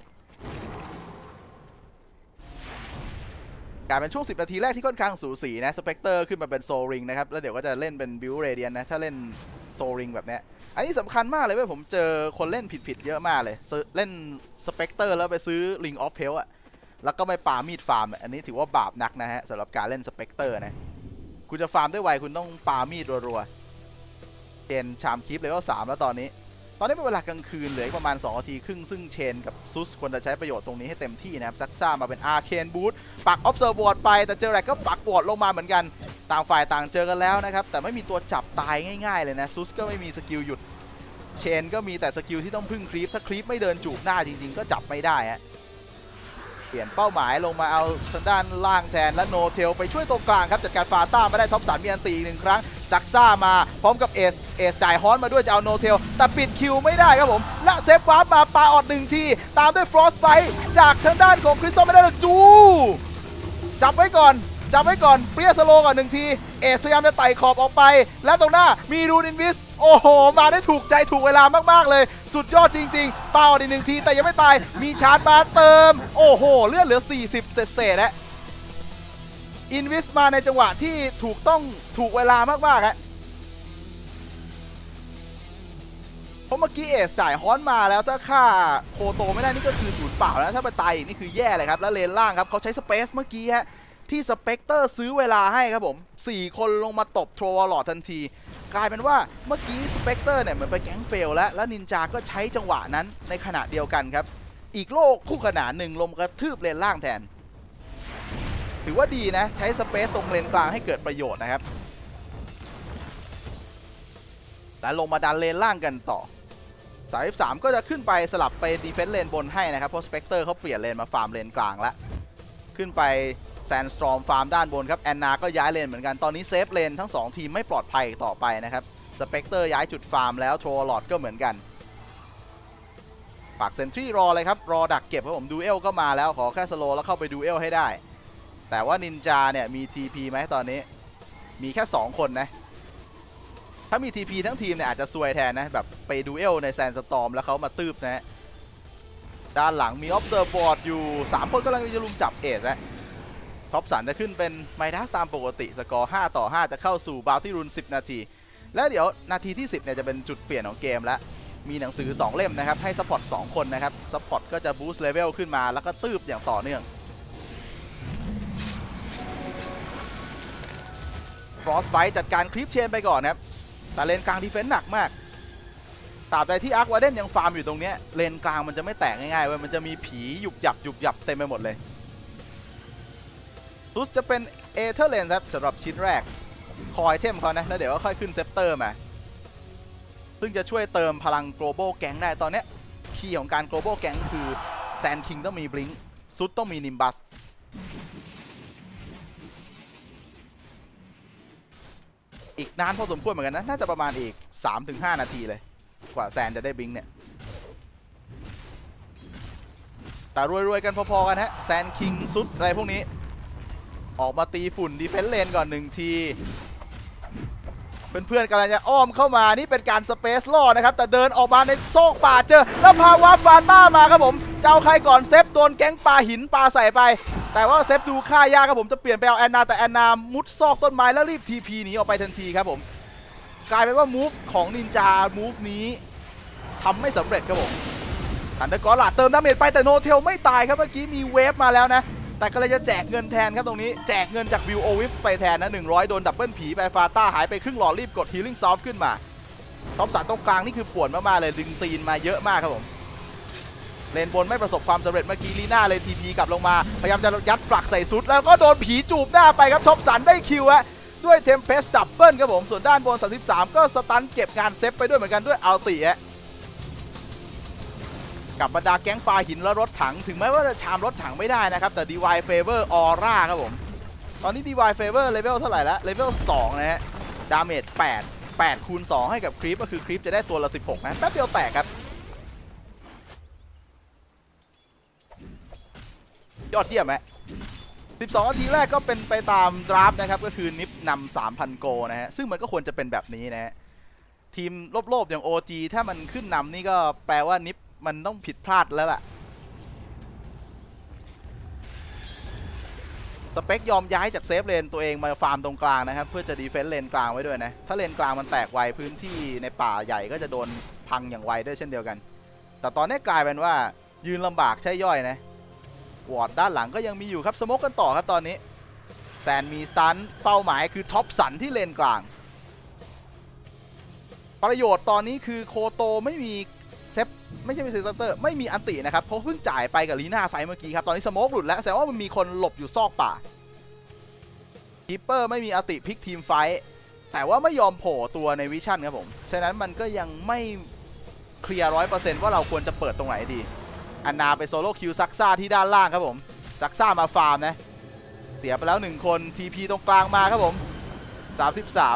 กลายเป็นช่วงสิบนาทีแรกที่ค่อนข้างสูสีนะสเปกเตอร์ขึ้นมาเป็นโซริงนะครับแล้วเดี๋ยวก็จะเล่นเป็นบิวเรเดียนนะถ้าเล่นโซริงแบบนี้อันนี้สำคัญมากเลยเว้ยผมเจอคนเล่นผิดๆเยอะมากเลยเล่นสเปกเตอร์แล้วไปซื้อลิงออฟเพลอะแล้วก็ไปปามีดฟาร์มอันนี้ถือว่าบาปนักนะฮะสำหรับการเล่นสเปกเตอร์นะคุณจะฟาร์มได้ไวคุณต้องปามีดรัวๆเชนชามคิปเลยว่าสามแล้วตอนนี้ตอนนี้เป็นเวลากลางคืนเหลือประมาณสองนาทีครึ่งซึ่งเชนกับซุสควรจะใช้ประโยชน์ตรงนี้ให้เต็มที่นะครับซักซ่ามาเป็นอาร์เคนบูทปักออฟเซอร์บอร์ดไปแต่เจอแร็กก็ปักบอร์ดลงมาเหมือนกันต่างฝ่ายต่างเจอกันแล้วนะครับแต่ไม่มีตัวจับตายง่ายๆเลยนะซุสก็ไม่มีสกิลหยุดเชนก็มีแต่สกิลที่ต้องพึ่งครีปถ้าครีปไม่เดินจูบหน้าจริงๆก็จับไม่ได้ฮะเปลี่ยนเป้าหมายลงมาเอาทางด้านล่างแทนและโนเทลไปช่วยตรงกลางครับจัดการฟาต้ามาได้ท็อปสันมีอันตีอีกหนึ่งครั้งซักซ่ามาพร้อมกับเอสเอสจ่ายฮอนมาด้วยจะเอาโนเทลแต่ปิดคิวไม่ได้ครับผมและเซฟวาร์ปมาปาออดหนึ่งทีตามด้วยฟรอสไปจากทางด้านของคริสโตไม่ได้จูจับไว้ก่อนจับไว้ก่อนเปรี้ยสโลก่อนหนึ่งทีเอสพยายามจะไต่ขอบออกไปและตรงหน้ามีรูนอินวิสโอ้โหมาได้ถูกใจถูกเวลามากๆเลยสุดยอดจริงๆเป้าอีกหนึ่งทีแต่ยังไม่ตายมีชาร์จมาเติมโอ้โหเลือดเหลือสี่สิบเศษๆแล้วอินวิสมาในจังหวะที่ถูกต้องถูกเวลามากๆฮะเพราะเมื่อกี้เอสจ่ายฮอนมาแล้วถ้าฆ่าโคโตไม่ได้นี่ก็คือศูนย์เปล่าแล้วถ้าไปตายอีกนี่คือแย่เลยครับแล้วเลนล่างครับเขาใช้สเปซเมื่อกี้ฮะที่สเปกเตอร์ซื้อเวลาให้ครับผมสี่คนลงมาตบโทรวอลลอดทันทีกลายเป็นว่าเมื่อกี้สเปกเตอร์เนี่ยเหมือนไปแก๊งเฟลแล้วแล้วนินจาก็ใช้จังหวะนั้นในขณะเดียวกันครับอีกโลกคู่ขนานหนึ่งลงกระทืบเลนล่างแทนถือว่าดีนะใช้สเปซตรงเลนกลางให้เกิดประโยชน์นะครับแต่ลงมาดันเลนล่างกันต่อสามสิบสามก็จะขึ้นไปสลับไปดีเฟนส์เลนบนให้นะครับเพราะสเปกเตอร์เขาเปลี่ยนเลนมาฟาร์มเลนกลางแล้วขึ้นไปแซนสตรอมฟาร์มด้านบนครับแอนนาก็ย้ายเลนเหมือนกันตอนนี้เซฟเลนทั้งสองทีมไม่ปลอดภัยต่อไปนะครับสเปกเตอร์ย้ายจุดฟาร์มแล้วโทรลอดก็เหมือนกันปักเซนทรีรอเลยครับรอดักเก็บครับผมดูเอลก็มาแล้วขอแค่สโลแล้วเข้าไปดูเอลให้ได้แต่ว่านินจาเนี่ยมี ที พี ไหมตอนนี้มีแค่สองคนนะถ้ามี ที พี ทั้งทีมเนี่ยอาจจะซวยแทนนะแบบไปดูเอลในแซนสตอร์มแล้วเขามาตืบนะฮะด้านหลังมี Observe Board อยู่สามคนกำลังจะลุมจับเอสนะท็อปสันจะขึ้นเป็นไมดัสตามปกติสกอร์ห้าต่อห้าจะเข้าสู่บาวตี้รูนสิบนาทีแล้วเดี๋ยวนาทีที่สิบเนี่ยจะเป็นจุดเปลี่ยนของเกมแล้วมีหนังสือสองเล่มนะครับให้ซัพพอร์ตสองคนนะครับซัพพอร์ตก็จะบูสต์เลเวลขึ้นมาแล้วก็ตืบอย่างต่อเนื่องฟรอสไบต์จัดการคลิปเชนไปก่อนครับแต่เลนกลางดีเฟนส์หนักมากตราบใดที่อาร์ควาเดนยังฟาร์มอยู่ตรงนี้เลนกลางมันจะไม่แตกง่ายๆเว้ยมันจะมีผีหยุบหยับหยุบหยับเต็มไปหมดเลยตุสจะเป็นเอเธอร์เลนครับสำหรับชิ้นแรกคอยเทมเขานะแล้วเดี๋ยวก็ค่อยขึ้นเซปเตอร์มาซึ่งจะช่วยเติมพลัง global แก๊งได้ตอนนี้คีย์ของการ global แก๊งคือแซนคิงต้องมีบลิงซุดต้องมีนิมบัสอีกนานพอสมควรเหมือนกันนะน่าจะประมาณอีก สามถึงห้า นาทีเลยกว่าแซนจะได้บลิงเนี่ยแต่รวยๆกันพอๆกันฮะแซนคิงซุดอะไรพวกนี้ออกมาตีฝุ่นดีเฟนส์เลนก่อนหนึ่งทีเพื่อนๆกำลังจะอ้อมเข้ามานี่เป็นการสเปซล่อนะครับแต่เดินออกมาในโซกป่าเจอแล้วพาวาฟาต้ามาครับผมเจ้าใครก่อนเซฟโดนแก๊งปลาหินปลาใส่ไปแต่ว่าเซฟดูค่ายากครับผมจะเปลี่ยนไปเอาแอนนาแต่แอนนามุดซอกต้นไม้แล้วรีบ ที พี หนีออกไปทันทีครับผมกลายเป็นว่ามูฟของนินจามูฟนี้ทำไม่สำเร็จครับผมทันเดอร์กอร์ลาดเติมดาเมจไปแต่โนเทลไม่ตายครับเมื่อกี้มีเวฟมาแล้วนะแต่ก็เลยจะแจกเงินแทนครับตรงนี้แจกเงินจากวิวโอวิฟไปแทนนะหนึ่งร้อยโดนดับเบิลผีไปฟาต้าหายไปครึ่งหลอดรีบกดฮีลิ่งซอฟขึ้นมาท็อปสันตรงกลางนี่คือปวดมากๆเลยดึงตีนมาเยอะมากครับผมเลนบนไม่ประสบความสำเร็จเมื่อกี้ลีน่าเลยทีพีกลับลงมาพยายามจะยัดฟลักใส่ซุดแล้วก็โดนผีจูบหน้าไปครับท็อปสันได้คิวฮะด้วยเทมเพสดับเบิลครับผมส่วนด้านบนสามสิบสามก็สตันเก็บงานเซฟไปด้วยเหมือนกันด้วยอัลติฮะกับบรรดาแก๊งปลาหินและรถถังถึงแม้ว่าจะชามรถถังไม่ได้นะครับแต่ ดี วาย Favor Aura ครับผมตอนนี้ ดี วาย Favor เลเวลเท่าไหร่แล้วเลเวลสองนะฮะดาเมจแปด แปดคูณสองให้กับครีปก็คือครีปจะได้ตัวละสิบหกนะแป๊บเดียวแตกครับยอดเยี่ยมฮะสิบสองนาทีแรกก็เป็นไปตามดราฟนะครับก็คือนิฟนำ สามพัน โกนะฮะซึ่งมันก็ควรจะเป็นแบบนี้นะฮะทีมโลบๆอย่าง โอ จี ถ้ามันขึ้นนำนี่ก็แปลว่านิฟมันต้องผิดพลาดแล้วล่ะสเปคยอมย้ายจากเซฟเลนตัวเองมาฟาร์มตรงกลางนะครับเพื่อจะดีเฟนส์เลนกลางไว้ด้วยนะถ้าเลนกลางมันแตกไวพื้นที่ในป่าใหญ่ก็จะโดนพังอย่างไวด้วยเช่นเดียวกันแต่ตอนนี้กลายเป็นว่ายืนลำบากใช่ย่อยนะวอร์ดด้านหลังก็ยังมีอยู่ครับสโมกกันต่อครับตอนนี้แซนมีสตันเป้าหมายคือท็อปสันที่เลนกลางประโยชน์ตอนนี้คือโคโตไม่มีเซฟไม่ใช่มีเซฟเตอร์ไม่มีอันตินะครับเพราะเพิ่งจ่ายไปกับลีน่าไฟเมื่อกี้ครับตอนนี้สโมกหลุดแล้วแสดงว่ามันมีคนหลบอยู่ซอกป่าคีปเปอร์ไม่มีอันติพลิกทีมไฟแต่ว่าไม่ยอมโผล่ตัวในวิชั่นครับผมฉะนั้นมันก็ยังไม่เคลียร์ร้อยเปอร์เซ็นต์ว่าเราควรจะเปิดตรงไหนดีอันนาไปโซโล่คิวซักซ่าที่ด้านล่างครับผมซักซ่ามาฟาร์มนะเสียไปแล้วหนึ่งคน ที พี ตรงกลางมาครับผมสามสิบสาม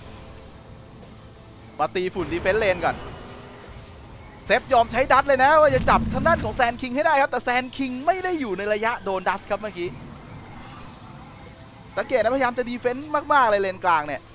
มาตีฝุ่นดีเฟนส์เลนก่อนเซฟยอมใช้ดัตเลยนะว่าจะจับทางด้านของแซนคิงให้ได้ครับแต่แซนคิงไม่ได้อยู่ในระยะโดนดัตครับเมื่อกี้สังเกตนะพยายามจะดีเฟนส์มากๆเลยเลนกลางเนี่ย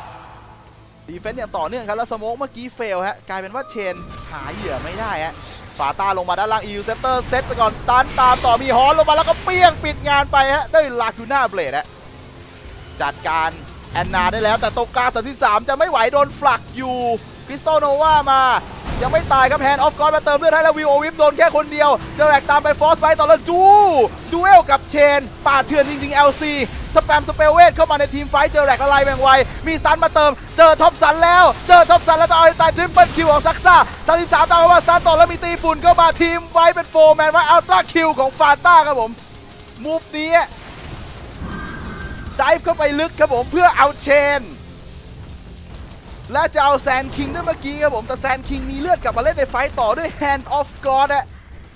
ดีเฟนส์อย่างต่อเนื่องครับแล้วสโมกเมื่อกี้เฟลฮะกลายเป็นว่าเชนหาเหยื่อไม่ได้ฮะฟาต้าลงมาด้านล่างอีเซปเตอร์เซตไปก่อนสตันตามต่อมีฮอนลงมาแล้วก็เปี้ยงปิดงานไปฮะได้ลากูน่าเบลดฮะจัดการแอนนาได้แล้วแต่ตรงกลางสามสิบสามจะไม่ไหวโดนฟลักอยู่คริสโตโนวามายังไม่ตายครับแฮนด์ออฟกอดมาเติมเลือดให้แล้ววิวโอวิฟโดนแค่คนเดียวเจอแรกตามไปฟอสไปต่อแล้วจูดูเอลกับเชนป่าเถื่อนจริงๆ แอล ซี สแปมสเปลเวทเข้ามาในทีมไฟเจอแรกละลายแบ่งไวมีสตันมาเติมเจอท็อปสันแล้วเจอท็อปสันแล้วต้องเอาให้ตายทริปเปิลคิวของซักซ่าสามสิบสามตามมาสตันต่อแล้วมีตีฝุ่นเข้ามาทีมไฟเป็นโฟร์แมนไว้อัลตร้าคิวของฟาต้าครับผมมูฟนี้ไดฟ์เข้าไปลึกครับผมเพื่อเอาเชนและจะเอาแซนคิงด้วยเมื่อกี้ครับผมแต่แซนคิงมีเลือดกลับมาเล่นในไฟต์ต่อด้วย Hand of God อะ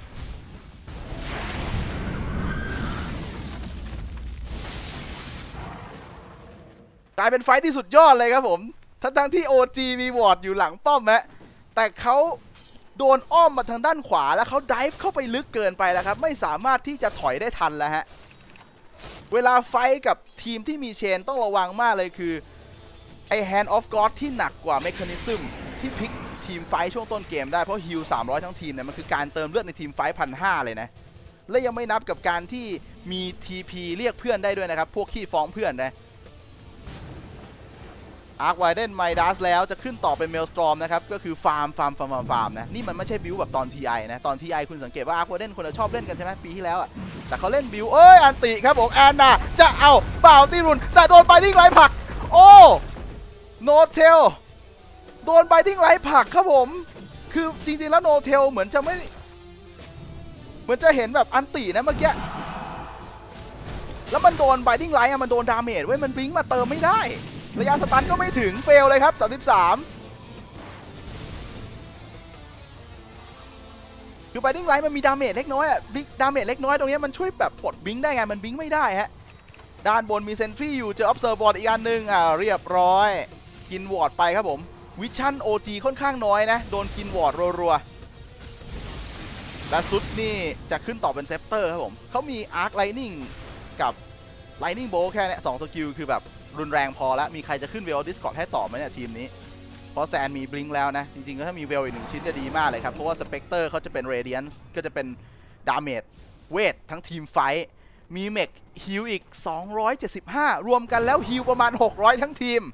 กลายเป็นไฟต์ที่สุดยอดเลยครับผมทั้งทั้งที่ โอ จี มีวอร์ดอยู่หลังป้อมฮะแต่เขาโดนอ้อมมาทางด้านขวาแล้วเขาไดฟ์เข้าไปลึกเกินไปแล้วครับไม่สามารถที่จะถอยได้ทันแล้วฮะเวลาไฟต์กับทีมที่มีเชนต้องระวังมากเลยคือไอ Hand of God ที่หนักกว่า Mechanism ที่พลิกทีมไฟช่วงต้นเกมได้เพราะฮิลสามร้อยทั้งทีมเนี่ยมันคือการเติมเลือดในทีมไฟ หนึ่งพันห้าร้อย เลยนะและยังไม่นับกับการที่มี ที พี เรียกเพื่อนได้ด้วยนะครับพวกขี้ฟ้องเพื่อนนะอาร์คไวเดนไมดัสแล้วจะขึ้นต่อเป็นเมลสตรอมนะครับก็คือฟาร์มฟาร์มฟาร์มฟาร์มนะนี่มันไม่ใช่บิวแบบตอน ที ไอ นะตอน ที ไอ คุณสังเกตว่าอาร์คไวเดนคนจะชอบเล่นกันใช่ไหมปีที่แล้วอะแต่เขาเล่นบิวเอ้ยอันติครับผมแอนนาจะเอาเป่าตีรุนแต่โดนไปดิ้งไล่ผักโอ้โนเทลโดนไบดิ้งไลท์ผักครับผมคือจริงๆแล้วโนเทลเหมือนจะไม่เหมือนจะเห็นแบบอันตีนะเมื่อกี้แล้วมันโดนไบดิ้งไลท์มันโดนดาเมจเว้ยมันบลิงก์มาเติมไม่ได้ระยะสตันก็ไม่ถึงเฟลเลยครับสามสิบสามคือไบดิ้งไลท์มันมีดาเมจเล็กน้อยอะดาเมจเล็กน้อยตรงนี้มันช่วยแบบปลดบลิงก์ได้ไงมันบลิงก์ไม่ได้ฮะด้านบนมีเซนทรีอยู่เจอออฟเซอร์บอร์ดอีกอันหนึ่งอ่าเรียบร้อยกินวอร์ดไปครับผมวิชั่น โอ จี ค่อนข้างน้อยนะโดนกินวอร์ดรัวๆและซุดนี่จะขึ้นต่อเป็นเซปเตอร์ครับผมเขามีอาร์คไลนิ่งกับไลนิ่งโบว์แค่นี้สองสกิลคือแบบรุนแรงพอแล้วมีใครจะขึ้นเวลดิสคอร์ดให้ต่อไหมเนี่ยทีมนี้เพราะแซนมีบลิงแล้วนะจริงๆก็ถ้ามีเวลอีกหนึ่งชิ้นจะดีมากเลยครับเพราะว่าสเปกเตอร์เขาจะเป็นเรเดียนส์ก็จะเป็นดาเมจเวททั้งทีมไฟท์มีเมกฮิลอีกสองร้อยเจ็ดสิบห้ารวมกันแล้วฮิลประมาณหกร้อยทั้งทีม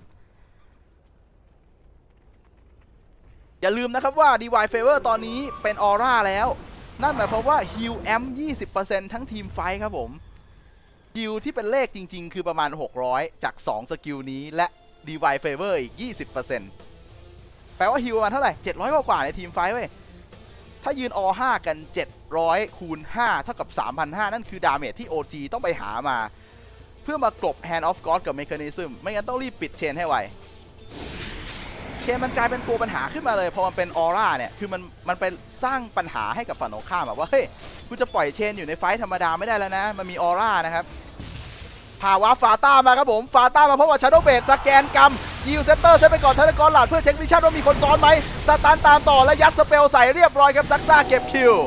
อย่าลืมนะครับว่า Divine Favor ตอนนี้เป็นออร่าแล้วนั่นหมายความว่าฮิลแอม ยี่สิบเปอร์เซ็นต์ ทั้งทีมไฟท์ครับผมฮิลที่เป็นเลขจริงๆคือประมาณหกร้อยจากสองสกิลนี้และ Divine Favor อีก ยี่สิบเปอร์เซ็นต์ แปลว่าฮิลประมาณเท่าไหร่เจ็ดร้อยกว่าในทีมไฟท์เว้ยถ้ายืนอห้ากันเจ็ดร้อยคูณห้าเท่ากับ สามพันห้าร้อย นั่นคือดาเมจที่ โอ จี ต้องไปหามาเพื่อมากลบ Hand of God กับ Mechanism ไม่งั้นต้องรีบปิดเชนให้ไวเชนมันกลายเป็นตัวปัญหาขึ้นมาเลยพอมันเป็นออร่าเนี่ยคือมันมันไปสร้างปัญหาให้กับฝั่งตรงข้ามแบบว่าเฮ้ยกูจะปล่อยเชนอยู่ในไฟท์ธรรมดาไม่ได้แล้วนะมันมีออร่านะครับพาวาฟาต้ามาครับผมฟาต้ามาเพราะว่าชาโดว์เบดสแกนกำยิวเซปเตอร์เซตไปก่อนเทเลกอนหลาดเพื่อเช็ควิชั่นว่ามีคนซ้อนไหมสตาร์ตามต่อและยัดสเปลใส่เรียบร้อยครับซักซ่าเก็บคิว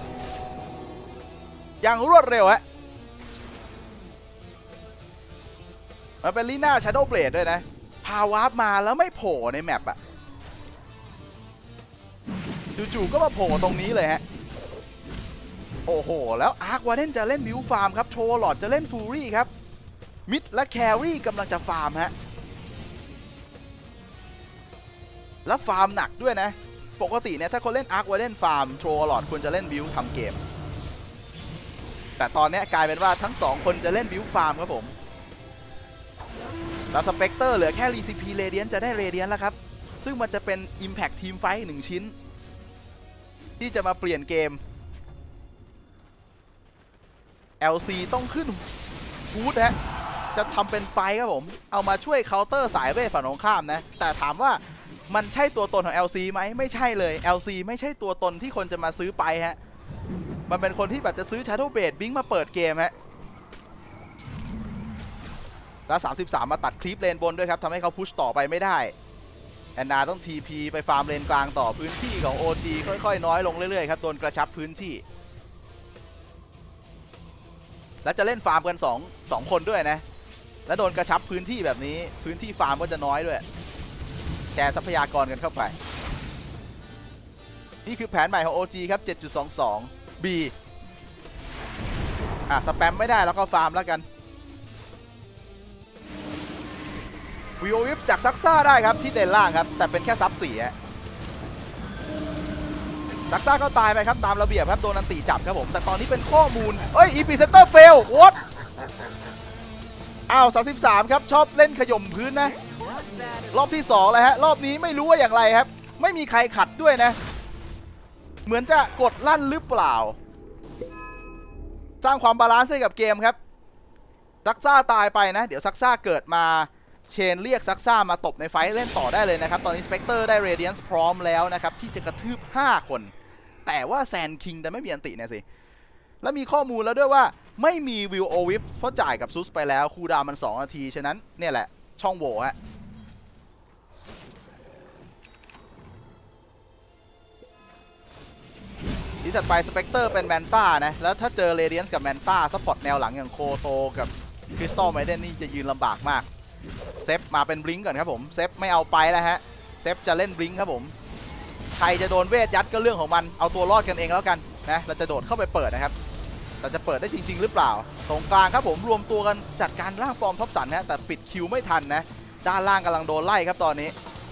อย่างรวดเร็วฮะมันเป็นลีน่าชาโดว์เบดด้วยนะพาวาร์ปมาแล้วไม่โผล่ในแมปอะจู่ๆก็มาโผล่ตรงนี้เลยฮะโอ้โหแล้วอาร์ควาเดนจะเล่นบิวฟาร์มครับโชว์หลอดจะเล่นฟูรี่ครับมิดและแครี่กำลังจะฟาร์มฮะแล้วฟาร์มหนักด้วยนะปกติเนี่ยถ้าคนเล่นอาร์ควาเดนฟาร์มโชว์หลอดควรจะเล่นบิวทำเกมแต่ตอนนี้กลายเป็นว่าทั้งสองคนจะเล่นบิวฟาร์มครับผมแล้วสเปกเตอร์เหลือแค่รีซีพีเรเดียนจะได้เรเดียนแล้วครับซึ่งมันจะเป็น Impact Team Fight หนึ่งชิ้นที่จะมาเปลี่ยนเกม แอล ซี ต้องขึ้นฮูดฮะจะทำเป็นไฟครับผมเอามาช่วยเคาน์เตอร์สายเวทฝั่งตรงข้ามนะแต่ถามว่ามันใช่ตัวตนของ แอล ซี ไหมไม่ใช่เลย แอล ซี ไม่ใช่ตัวตนที่คนจะมาซื้อไปฮะมันเป็นคนที่แบบจะซื้อ Shadow Blade บิงมาเปิดเกมฮะแล้วสามสิบสามมาตัดคลิปเลนบนด้วยครับทำให้เขาพุชต่อไปไม่ได้แอนนาต้อง ที พี ไปฟาร์มเลนกลางต่อพื้นที่ของ โอ จี ค่อยๆน้อยลงเรื่อยๆครับโดนกระชับพื้นที่แล้วจะเล่นฟาร์มกัน2 2คนด้วยนะและโดนกระชับพื้นที่แบบนี้พื้นที่ฟาร์มก็จะน้อยด้วยแชร์ทรัพยากรกันเข้าไปนี่คือแผนใหม่ของ โอ จี ครับ เจ็ดจุดสองสอง บี อ่ะสแปมไม่ได้แล้วก็ฟาร์มแล้วกันวีโอวิฟจากซักซ่าได้ครับที่เดนล่างครับแต่เป็นแค่ซับสี่ฮะซักซ่าก็ตายไปครับตามระเบียบครับโดนอันติจับครับผมแต่ตอนนี้เป็นข้อมูลเอ้ยอีพีเซนเตอร์เฟลวอตอ้าวสามสิบสามครับชอบเล่นขย่มพื้นนะรอบที่สองเลยฮะรอบนี้ไม่รู้ว่าอย่างไรครับไม่มีใครขัดด้วยนะเหมือนจะกดลั่นหรือเปล่าสร้างความบาลานซ์ให้กับเกมครับซักซ่าตายไปนะเดี๋ยวซักซ่าเกิดมาเชนเรียกซักซ่ามาตบในไฟท์เล่นต่อได้เลยนะครับตอนนี้สเปกเตอร์ได้เรเดียนซ์พร้อมแล้วนะครับที่จะกระทืบห้าคนแต่ว่าแซนคิงแต่ไม่มีอันติเนี่ยสิแล้วมีข้อมูลแล้วด้วยว่าไม่มีวิวโอวิฟเพราะจ่ายกับซุสไปแล้วคูลดาวน์มันสองนาทีฉะนั้นเนี่ยแหละช่องโหว่ฮะที่ถัดไปสเปกเตอร์เป็นแมนต้านะแล้วถ้าเจอเรเดียนซ์กับแมนต้าซัพพอร์ตแนวหลังอย่างโคโตกับคริสตัลไมเดนนี่จะยืนลำบากมากเซฟมาเป็นบลิงก์ก่อนครับผมเซฟไม่เอาไปแล้วฮะเซฟจะเล่นบลิงก์ครับผมใครจะโดนเวทยัดก็เรื่องของมันเอาตัวรอดกันเองแล้วกันนะเราจะโดดเข้าไปเปิดนะครับแต่จะเปิดได้จริงๆหรือเปล่าตรงกลางครับผมรวมตัวกันจัดการร่างปลอมท็อปสันนะแต่ปิดคิวไม่ทันนะด้านล่างกำลังโดนไล่ครับตอนนี้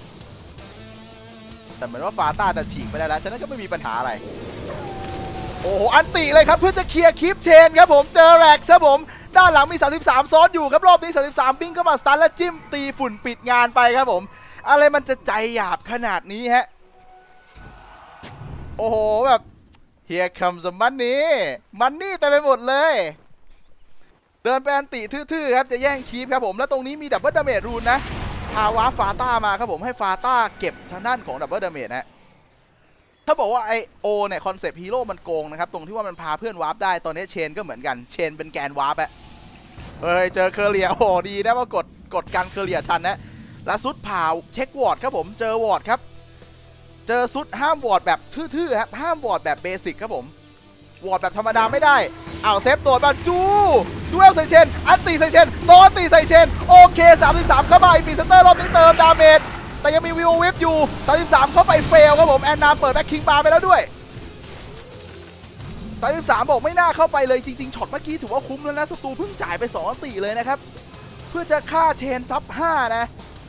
แต่เหมือนว่าฟาต้าจะฉีกไปได้แล้วฉะนั้นก็ไม่มีปัญหาอะไรโอ้โหอันติเลยครับเพื่อจะเคลียร์คลิปเชนครับผมเจอแร็กครับผมด้านหลังมีสามสิบสามซ้อนอยู่ครับรอบนี้สามสิบสามบิ้งเข้ามาสตาร์และจิ้มตีฝุ่นปิดงานไปครับผมอะไรมันจะใจหยาบขนาดนี้ฮะโอ้โหแบบ here comes the money money เต็มไปหมดเลยเดินไปอันติทื่อๆครับจะแย่งคีปครับผมแล้วตรงนี้มีดับเบิลดาเมจรูนนะพาวาฟาต้ามาครับผมให้ฟาต้าเก็บทางด้านของดับเบิลดาเมจนะถ้าบอกว่าไอโอเนี่ยคอนเซปต์ฮีโร่มันโกงนะครับตรงที่ว่ามันพาเพื่อนวาร์ปได้ตอนนี้เชนก็เหมือนกันเชนเป็นแกนวาร์ปอะเฮ้ยเจอเคอร์เรียโอ้ดีนะว่ากดกดกันเคอร์เรียทันนะแล้วซุดผ่าเช็ควอร์ดครับผมเจอวอร์ดครับเจอซุดห้ามวอร์ดแบบทื่อๆครับห้ามวอร์ดแบบเบสิกครับผมวอร์ดแบบธรรมดาไม่ได้เอาเซฟตัวมาจูดูเอลไซเชนอันตีไซเชนโซนตีไซเชนโอเคสามสิบสามเข้ามาอีพีเซนเตอร์รอบนี้เติมดาเมจแต่ยังมีวิวเวฟอยู่สามสิบสามเข้าไปเฟลครับผมแอนนาเปิดแบ็คคิงบาร์ไปแล้วด้วยสามสิบสามบอกไม่น่าเข้าไปเลยจริงๆช็อตเมื่อกี้ถือว่าคุ้มแล้วนะศัตรูเพิ่งจ่ายไปสองอันตีเลยนะครับเพื่อจะฆ่าเชนซับห้านะ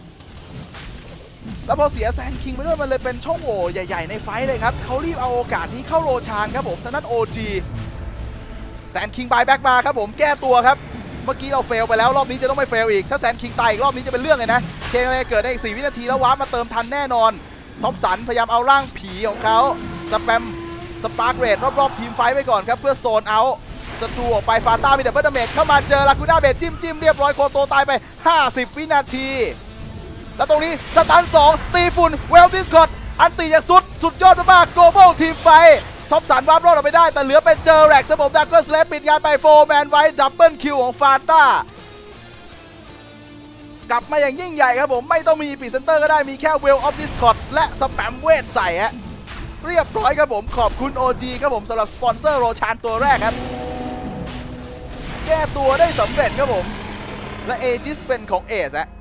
แล้วพอเสียแซนคิงไปด้วยมันเลยเป็นช่องโหว่ใหญ่ๆในไฟท์เลยครับเขารีบเอาโอกาสนี้เข้าโรชานครับผมทางด้าน โอ จี แซนคิงบายแบ็กมาครับผมแก้ตัวครับเมื่อกี้เราเฟลไปแล้วรอบนี้จะต้องไม่เฟลอีกถ้าแซนคิงตายอีกรอบนี้จะเป็นเรื่องเลยนะเชนอะไรเกิดในอีกสี่วินาทีแล้ววาร์ปมาเติมทันแน่นอนท็อปสันพยายามเอาร่างผีของเขาสแปมสปาร์กเรดรอบๆทีมไฟท์ไปก่อนครับเพื่อโซนเอาศัตรูออกไปฟาต้ามีดับเบิลดาเมจเข้ามาเจอลาคูน่าเบจจิ้มจิ้มเรียบร้อยโคโตตายไปห้าสิบวินาทีแล้วตรงนี้สตันสองตีฝุ่นเวลดิสคอร์ดอันตีอย่างสุดสุดยอดมากๆ global ทีมไฟท็อปสันวาร์ปรอดออกไปได้แต่เหลือเป็นเจอแร็กสมบดักเกอร์สแลปปิดงานไปโฟร์แมนไว้ดับเบิลคิวของฟาต้ากลับมาอย่างยิ่งใหญ่ครับผมไม่ต้องมีพรีเซนเตอร์ก็ได้มีแค่เวลออฟดิสคอร์ดและสแปมเวทใส่ฮะเรียบร้อยครับผมขอบคุณ โอ จี ครับผมสำหรับสปอนเซอร์โรชานตัวแรกครับแก้ตัวได้สำเร็จครับผมและเอจิสเป็นของเอสฮะ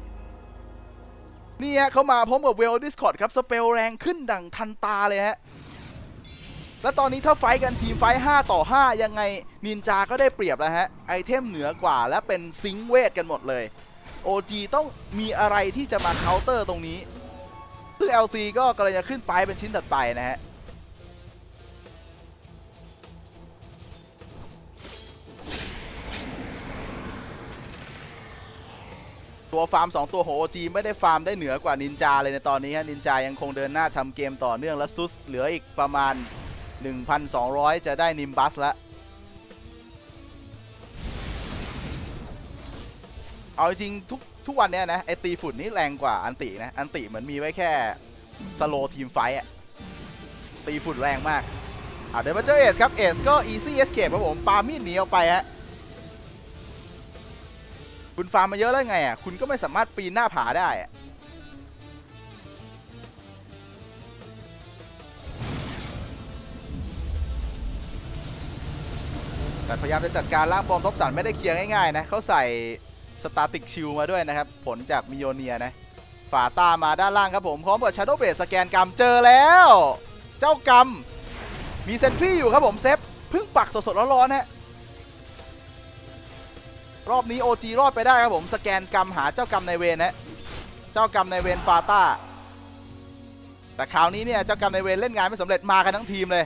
นี่ฮะเขามาพร้อมกับเวลดิสคอร์ดครับสเปลแรงขึ้นดังทันตาเลยฮะและตอนนี้ถ้าไฟกันทีมไฟห้าต่อห้ายังไงนินจาก็ได้เปรียบแล้วฮะไอเทมเหนือกว่าและเป็นซิงค์เวทกันหมดเลย โอ จี ต้องมีอะไรที่จะมาเคาน์เตอร์ตรงนี้ซึ่ง แอล ซี ก็กำลังจะขึ้นไปเป็นชิ้นถัดไปนะฮะตัวฟาร์มสองตัวของ โอ จี ไม่ได้ฟาร์มได้เหนือกว่านินจาเลยในตอนนี้ฮะนินจายังคงเดินหน้าทำเกมต่อเนื่องและซุสเหลืออีกประมาณ หนึ่งพันสองร้อย จะได้นิมบัสแล้วเอาจริงทุกทุกวันเนี้ยนะไอตีฝุ่นนี่แรงกว่าอันตินะอันติเหมือนมีไว้แค่สโลทีมไฟต์อะตีฝุ่นแรงมากอ่ะเดินมาเจอเอสครับเอสก็ easy escape ครับผมปามีดหนีออกไปฮะคุณฟาร์มมาเยอะแล้วไงอ่ะคุณก็ไม่สามารถปีนหน้าผาได้แต่พยายามจะจัดการล่างบอมท็อปสันไม่ได้เคลียร์ง่ายๆนะเขาใส่สตาติกชิลมาด้วยนะครับผลจากมิโยเนียนะฝาตามาด้านล่างครับผมพร้อมกับชาโดว์เบสสแกนกรรมเจอแล้วเจ้ากรรมมีเซนทรีอยู่ครับผมเซฟเพิ่งปักสดๆร้อนๆฮะรอบนี้ โอ จี รอดไปได้ครับผมสแกนกรรมหาเจ้ากรรมในเวรนะเจ้ากรรมในเวรฟาต้าแต่คราวนี้เนี่ยเจ้ากรรมในเวรเล่นงานไม่สำเร็จมากันทั้งทีมเลย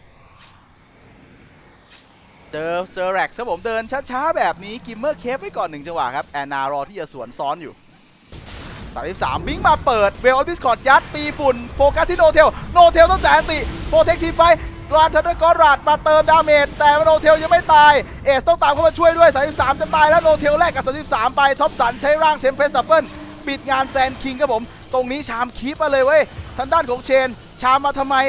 เจอเซอร์แร็กครับผมเดินช้าๆแบบนี้กิมเมอร์เคฟไว้ก่อนหนึ่งจังหวะครับแอนนารอที่จะสวนซ้อนอยู่สามสิบสามบิงมาเปิดเวลออฟดิสคอร์ดยัดตีฝุ่นโฟกัสที่โนเทลโนเทลต้องจ่ายอันติโปรเทคทีไฟราทันกอราดมาเติมดาเมจแต่โนเทลยังไม่ตายเอสต้องตามเข้ามาช่วยด้วยสามสิบสามจะตายแล้วโนเทลแลกกับสามสิบสามไปท็อปสันใช้ร่างเทมเพสต์ดับเบิลปิดงานแซนคิงครับผมตรงนี้ชามคีปมาเลยเว้ยทางด้านของเชนชามมาทำไม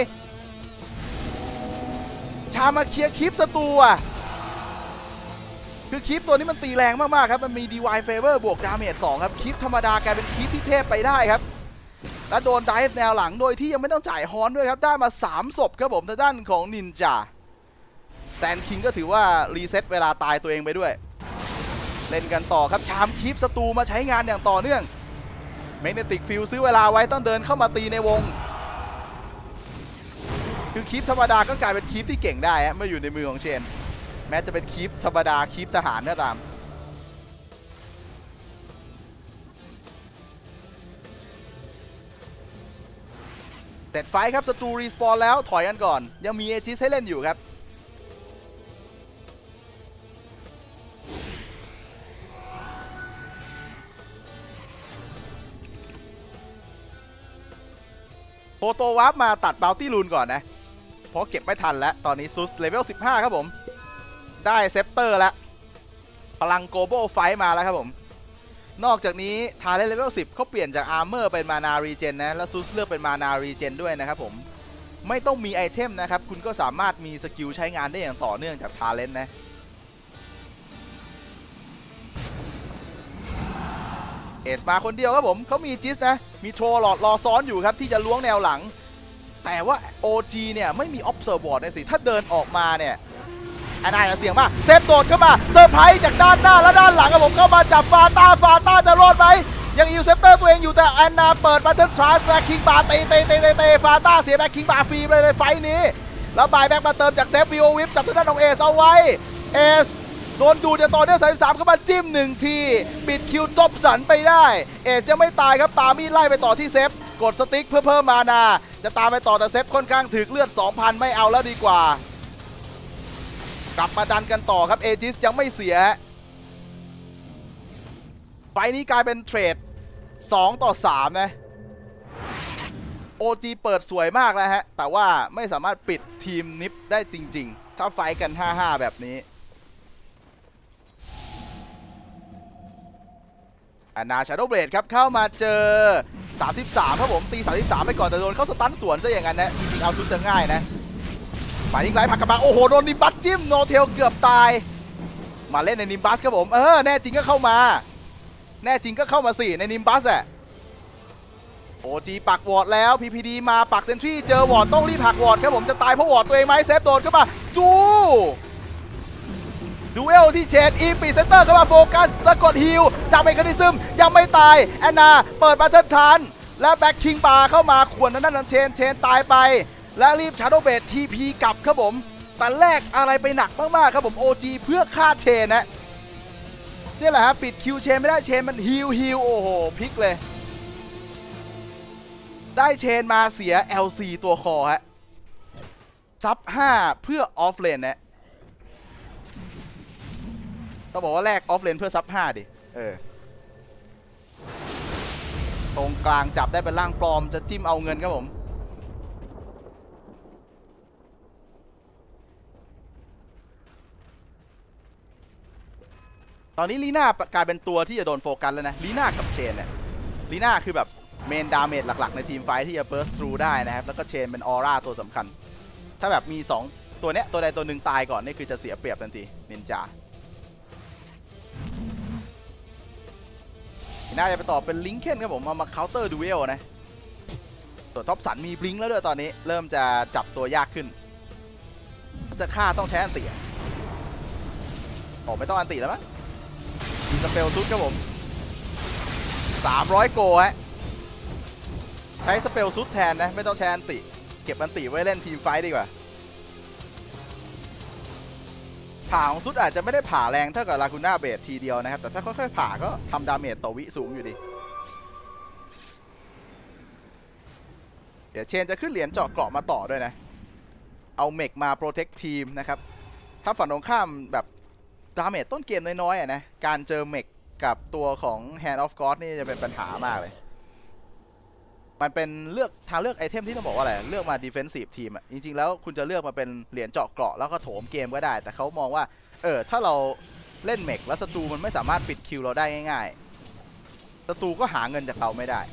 ชามมาเคลียร์คีปศัตรูอ่ะคือคีปตัวนี้มันตีแรงมากๆครับมันมี ดี วาย Favor บวกดาเมจสองครับคีปธรรมดากลายเป็นคีปที่เทพไปได้ครับและโดนไดฟ์แนวหลังโดยที่ยังไม่ต้องจ่ายฮอนด้วยครับได้มาสามศพครับผมทางด้านของนินจาแตนคิงก็ถือว่ารีเซ็ตเวลาตายตัวเองไปด้วยเล่นกันต่อครับชามคีปศัตรูมาใช้งานอย่างต่อเนื่องแมกเนติกฟิลซื้อเวลาไว้ต้องเดินเข้ามาตีในวงคือคีปธรรมดาก็กลายเป็นคีปที่เก่งได้เมื่ออยู่ในมือของเชนแม้จะเป็นคีปธรรมดาคีปทหารก็ตามเสร็จไฟครับศัตรูรีสปอนแล้วถอยกันก่อนยังมีเอจิสให้เล่นอยู่ครับโฟโตวาร์ปมาตัดบาวตี้ลูนก่อนนะเพราะเก็บไม่ทันแล้วตอนนี้ซุสเลเวลสิบห้าครับผมได้เซปเตอร์แล้วพลังโกลบอลไฟมาแล้วครับผมนอกจากนี้ทาเล่นเลเวลสิบเขาเปลี่ยนจากอาร์เมอร์เป็นมานารีเจนนะแล้วซุสเลือกเป็นมานารีเจนด้วยนะครับผมไม่ต้องมีไอเทมนะครับคุณก็สามารถมีสกิลใช้งานได้อย่างต่อเนื่องจากทาเลนนะเอสมาคนเดียวครับผมเขามีจิสนะมีโทรหลอดรอซ้อนอยู่ครับที่จะล้วงแนวหลังแต่ว่า โอ จี เนี่ยไม่มี Observer ในสิถ้าเดินออกมาเนี่ยอันนั้นเสียงมากเซฟโดดเข้ามาเซอร์ไพรส์จากด้านหน้าและด้านหลังครับผมเข้ามาจับฟาต้าฟาต้าจะรอดไหมยังอิวเซปเตอร์ตัวเองอยู่แต่แอนนาเปิดมาเทิร์นทรานส์แบ็คคิงบาร์เตะเตะเตะเตะฟาต้าเสียแบ็คคิงบาร์ฟรีเลยในไฟนี้แล้วบายแบ็คมาเติมจากเซฟวีโอวิปจับทางด้านของเอสเอาไว้เอสโดนดูดจากต่อเนื่องสามสิบสามเข้ามาจิ้มหนึ่งทีปิดคิวจบสันไปได้เอสยังไม่ตายครับปามีดไล่ไปต่อที่เซฟกดสติ๊กเพื่อเพิ่มมานาจะตามไปต่อแต่เซฟค่อนข้างถึกเลือด สองพัน ไม่เอาแล้วดีกว่ากลับมาดันกันต่อครับเอจิสยังไม่เสียไฟนี้กลายเป็นเทรดสองต่อสามนะ โอ จี เปิดสวยมากแล้วฮะแต่ว่าไม่สามารถปิดทีมนิฟได้จริงๆถ้าไฟกัน ห้าห้า แบบนี้อานาชาโดว์เบลดครับเข้ามาเจอสามสิบสามครับผมตีสามสิบสามไปก่อนแต่โดนเข้าสตันสวนซะอย่างนั้นนะจริงๆเอาซุดจะง่ายนะหมายถึงไล่ผักกระบะโอ้โหโดนนิมบัสจิ้มโนเทลเกือบตายมาเล่นในนิมบัสครับผมเออแน่จริงก็เข้ามาแน่จริงก็เข้ามาสิในนิมบัสอะโอ จี ปักวอร์ดแล้ว พี พี ดี มาปักเซนทรีเจอวอร์ดต้องรีบหักวอร์ดครับผมจะตายเพราะวอร์ดตัวเองไหมเซฟโดนเข้ามาจูดูเอลที่เชนอีปีเซนเตอร์เข้ามาโฟกัสแล้วกดฮิลจากเมคานิซึมยังไม่ตายแอนนาเปิดบัตเทิลทันและแบ็คคิงบาร์เข้ามาขวนนั้นนั่นเชนเชนตายไปและรีบชาร์โดเบดทีพีกลับครับผมแต่แรกอะไรไปหนักมากๆครับผม โอ จี เพื่อฆ่าเชนนะนี่แหละฮะปิดคิวเชนไม่ได้เชนมันฮิลฮิลโอ้โหพลิกเลยได้เชนมาเสีย แอล ซี ตัวคอฮะซับห้าเพื่อออฟเลนนะต้องบอกว่าแลกออฟเลนเพื่อซับห้าดิเออตรงกลางจับได้เป็นร่างปลอมจะจิ้มเอาเงินครับผมตอนนี้ลีน่ากลายเป็นตัวที่จะโดนโฟกัสแล้วนะลีน่ากับเชนเนี่ยลีน่าคือแบบเมนดาเมจหลักๆในทีมไฟที่จะเบิร์สทรูได้นะครับแล้วก็เชนเป็นออร่าตัวสำคัญถ้าแบบมีสองตัวเนี้ยตัวใดตัวหนึ่งตายก่อนนี่คือจะเสียเปรียบทันทีนินจาน่าจะไปต่อเป็นลิงเคนครับผมเอามาเคาน์เตอร์ดูเอลนะส่วนท็อปสันมีบลิงแล้วด้วยตอนนี้เริ่มจะจับตัวยากขึ้นจะฆ่าต้องใช้อันติออกไม่ต้องอันติแล้วมั้งมีสเปลซุดครับผมสามร้อยโกฮะใช้สเปลซุดแทนนะไม่ต้องใช้อันติเก็บอันติไว้เล่นทีมไฟท์ดีกว่าผ่าของซุดอาจจะไม่ได้ผ่าแรงเท่ากับลากูน่าเบสทีเดียวนะครับแต่ถ้าค่อยๆผ่าก็ทำดาเมจต่อวิสูงอยู่ดีเดี๋ยวเชนจะขึ้นเหรียญเจาะเกราะมาต่อด้วยนะเอาเมกมาโปรเทคทีมนะครับถ้าฝั่งตรงข้ามแบบดาเมจต้นเกมน้อยๆอ่ะนะการเจอเมกกับตัวของ Hand of God นี่จะเป็นปัญหามากเลยมันเป็นเลือกทางเลือกไอเทมที่ต้องบอกว่าอะไรเลือกมา Defensive Team อ่ะจริงๆแล้วคุณจะเลือกมาเป็นเหรียญเจาะเกราะแล้วก็โถมเกมก็ได้แต่เขามองว่าเออถ้าเราเล่นเมกแล้วศัตรูมันไม่สามารถปิดคิวเราได้ง่ายๆศัตรูก็หาเงินจากเราไม่ได้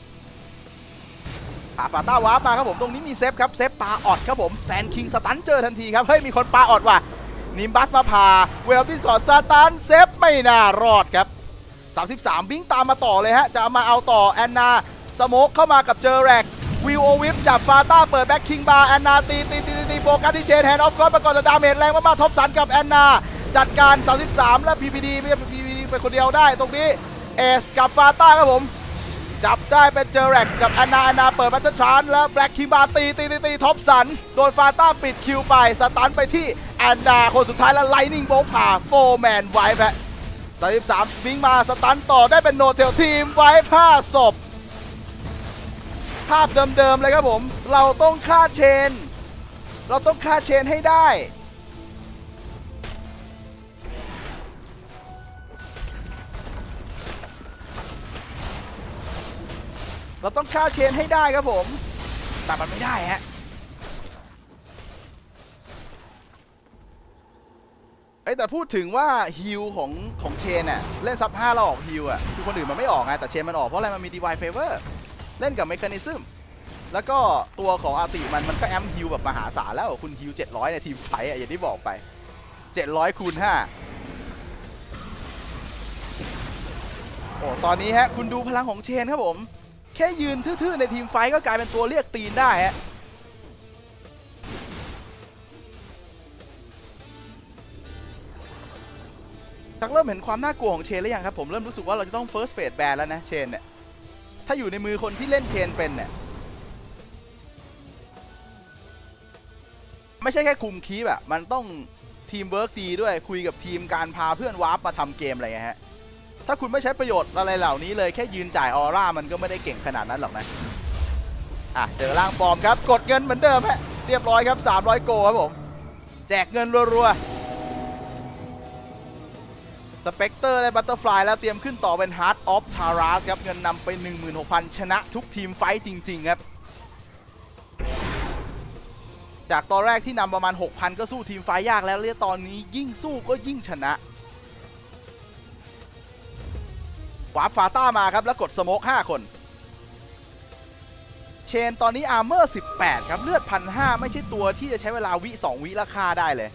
ปาฟาต้าวาร์ปมาครับผมตรงนี้มีเซฟครับเซฟปาออดครับผมแซนคิงสตันเจอทันทีครับเฮ้ยมีคนปาออดว่ะนิมบัสมาพาเวลบิสกอร์สตันเซฟไม่น่ารอดครับสามสิบสามบิงตามมาต่อเลยฮะจะมาเอาต่อแอนนาสโมกเข้ามากับเจอแร็กซ์วิวโอวิฟจับฟาต้าเปิดแบ็คคิงบาร์แอนนาตีตีตีตีโฟกัสที่เชนแฮนด์ออฟกอดประกอบดาเมจแรงมากๆท็อปสันกับแอนนาจัดการสามสิบสามและ พี พี ดี ไม่ใช่ พี พี ดี ไปคนเดียวได้ตรงนี้เอสกับฟาต้าครับผมจับได้เป็นเจอแร็กซ์กับแอนนาแอนนาเปิดแบตเตอร์ทรานแล้วแบล็คคิงบาร์ตีตีตีตีท็อปสันโดนฟาต้าปิดคิวไปสตันไปที่แอนนาคนสุดท้ายแล้วไลนิ่งโบว์ผ่าโฟร์แมนไวท์แพะสามสิบสามสวิงมาสตันต่อได้เป็นโนเทลทีมไว้ผ้าศพภาพเดิมๆเลยครับผมเราต้องฆ่าเชนเราต้องฆ่าเชนให้ได้เราต้องฆ่าเชนให้ได้ครับผมแต่มันไม่ได้ฮะไอ้แต่พูดถึงว่าฮิลของของเชนน่ะเล่นซับห้าเราออกฮิลอ่ะคือคนอื่นมันไม่ออกไงแต่เชนมันออกเพราะอะไรมันมีดีไวเฟเวอร์เล่นกับเมคานิซึมแล้วก็ตัวของอาติมันมันก็แอมฮิลแบบมหาศาลแล้วคุณฮิลเจ็ดร้อยในทีมไฟท์อย่างที่บอกไปเจ็ดร้อยคูณห้าโอ้ตอนนี้ฮะคุณดูพลังของเชนครับผมแค่ยืนทื่อๆในทีมไฟท์ก็กลายเป็นตัวเรียกตีนได้ฮะชักเริ่มเห็นความน่ากลัวของเชนแล้วยังครับผมเริ่มรู้สึกว่าเราจะต้อง first phase ban แล้วนะเชนเนี่ยถ้าอยู่ในมือคนที่เล่นเชนเป็นเนี่ยไม่ใช่แค่คุมคีบอะมันต้องทีมเวิร์กดีด้วยคุยกับทีมการพาเพื่อนวาร์ปมาทำเกมอะไรเงี้ยฮะถ้าคุณไม่ใช้ประโยชน์อะไรเหล่านี้เลยแค่ยืนจ่ายออร่ามันก็ไม่ได้เก่งขนาดนั้นหรอกนะอ่ะเจอร่างปลอมครับกดเงินเหมือนเดิมฮะเรียบร้อยครับสามร้อยโกครับผมแจกเงินรัวๆสเปกเตอร์ได้บัตเตอร์ฟลายแล้วเตรียมขึ้นต่อเป็น Heart of Taras ครับเงินนำไป หนึ่งหมื่นหกพัน ชนะทุกทีมไฟท์จริงๆครับจากตอนแรกที่นำประมาณ หกพัน ก็สู้ทีมไฟยากแล้วเรียกตอนนี้ยิ่งสู้ก็ยิ่งชนะวาร์ปฟาต้ามาครับแล้วกดสโมกห้าคนเชนตอนนี้อาร์เมอร์สิบแปดครับเลือด หนึ่งพันห้าร้อย ไม่ใช่ตัวที่จะใช้เวลาวิสองวิราคาได้เลย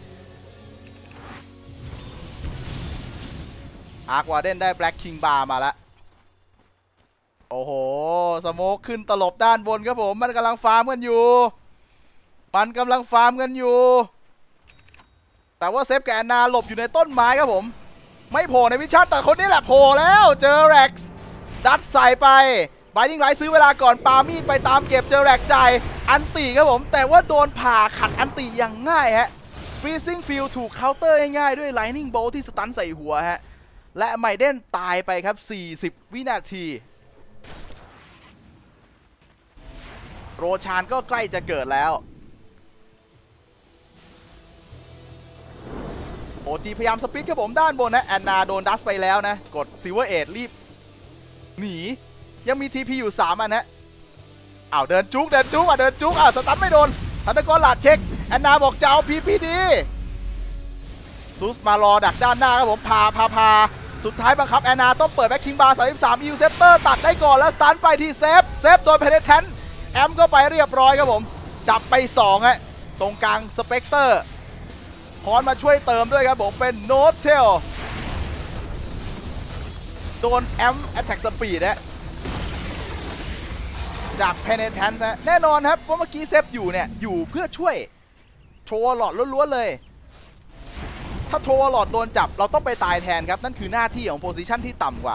อาร์ควาเดนได้แบล็คคิงบาร์มาแล้วโอ้โหสโมกขึ้นตลบด้านบนครับผมมันกำลังฟาร์มกันอยู่มันกำลังฟาร์มกันอยู่แต่ว่าเซฟกับแอนนาหลบอยู่ในต้นไม้ครับผมไม่โผล่ในวิชั่นแต่คนนี้แหละโผล่แล้วเจอแร็กซ์ดัดใส่ไปไบดิ้งไลท์ซื้อเวลาก่อนปามีดไปตามเก็บเจอแร็กใจอันตีครับผมแต่ว่าโดนผ่าขัดอันตีอย่างง่ายฮะฟรีซิ่งฟิลถูกเคาน์เตอร์ง่ายๆด้วยไลนิ่งโบลที่สตันใส่หัวฮะและไมเดนตายไปครับสี่สิบวินาทีโรชานก็ใกล้จะเกิดแล้วโอจีพยายามสปิดครับผมด้านบนนะแอนนาโดนดัสไปแล้วนะกดซิลเวอร์เอทรีบหนียังมี ที พี อยู่สามอันนะอ้าวเดินจุกเดินจุกอ่ะเดินจุกอ่ะสตันไม่โดนทันตะกรหลาดเช็คแอนนาบอกจะเอา พี พี ดี ซูสมารอดักด้านหน้าครับผมพาพาพาสุดท้ายบังคับแอนนาต้องเปิดแบ็คคิงบาร์สามสิบสามอิวเซปเตอร์ตัดได้ก่อนแล้วสตันไปที่เซฟเซฟโดนเพเนเทนแอมก็ไปเรียบร้อยครับผมดับไปสองฮะตรงกลางสเปกเตอร์คอนมาช่วยเติมด้วยครับผมเป็นโนเทลโดนแอมแอตแทกสปีดนะจากเพเนเทนซ์แน่นอนครับเพราะเมื่อกี้เซฟอยู่เนี่ยอยู่เพื่อช่วยโทรหลอดล้วนๆเลยถ้าโทรหลอดโดนจับเราต้องไปตายแทนครับนั่นคือหน้าที่ของโพซิชันที่ต่ำกว่า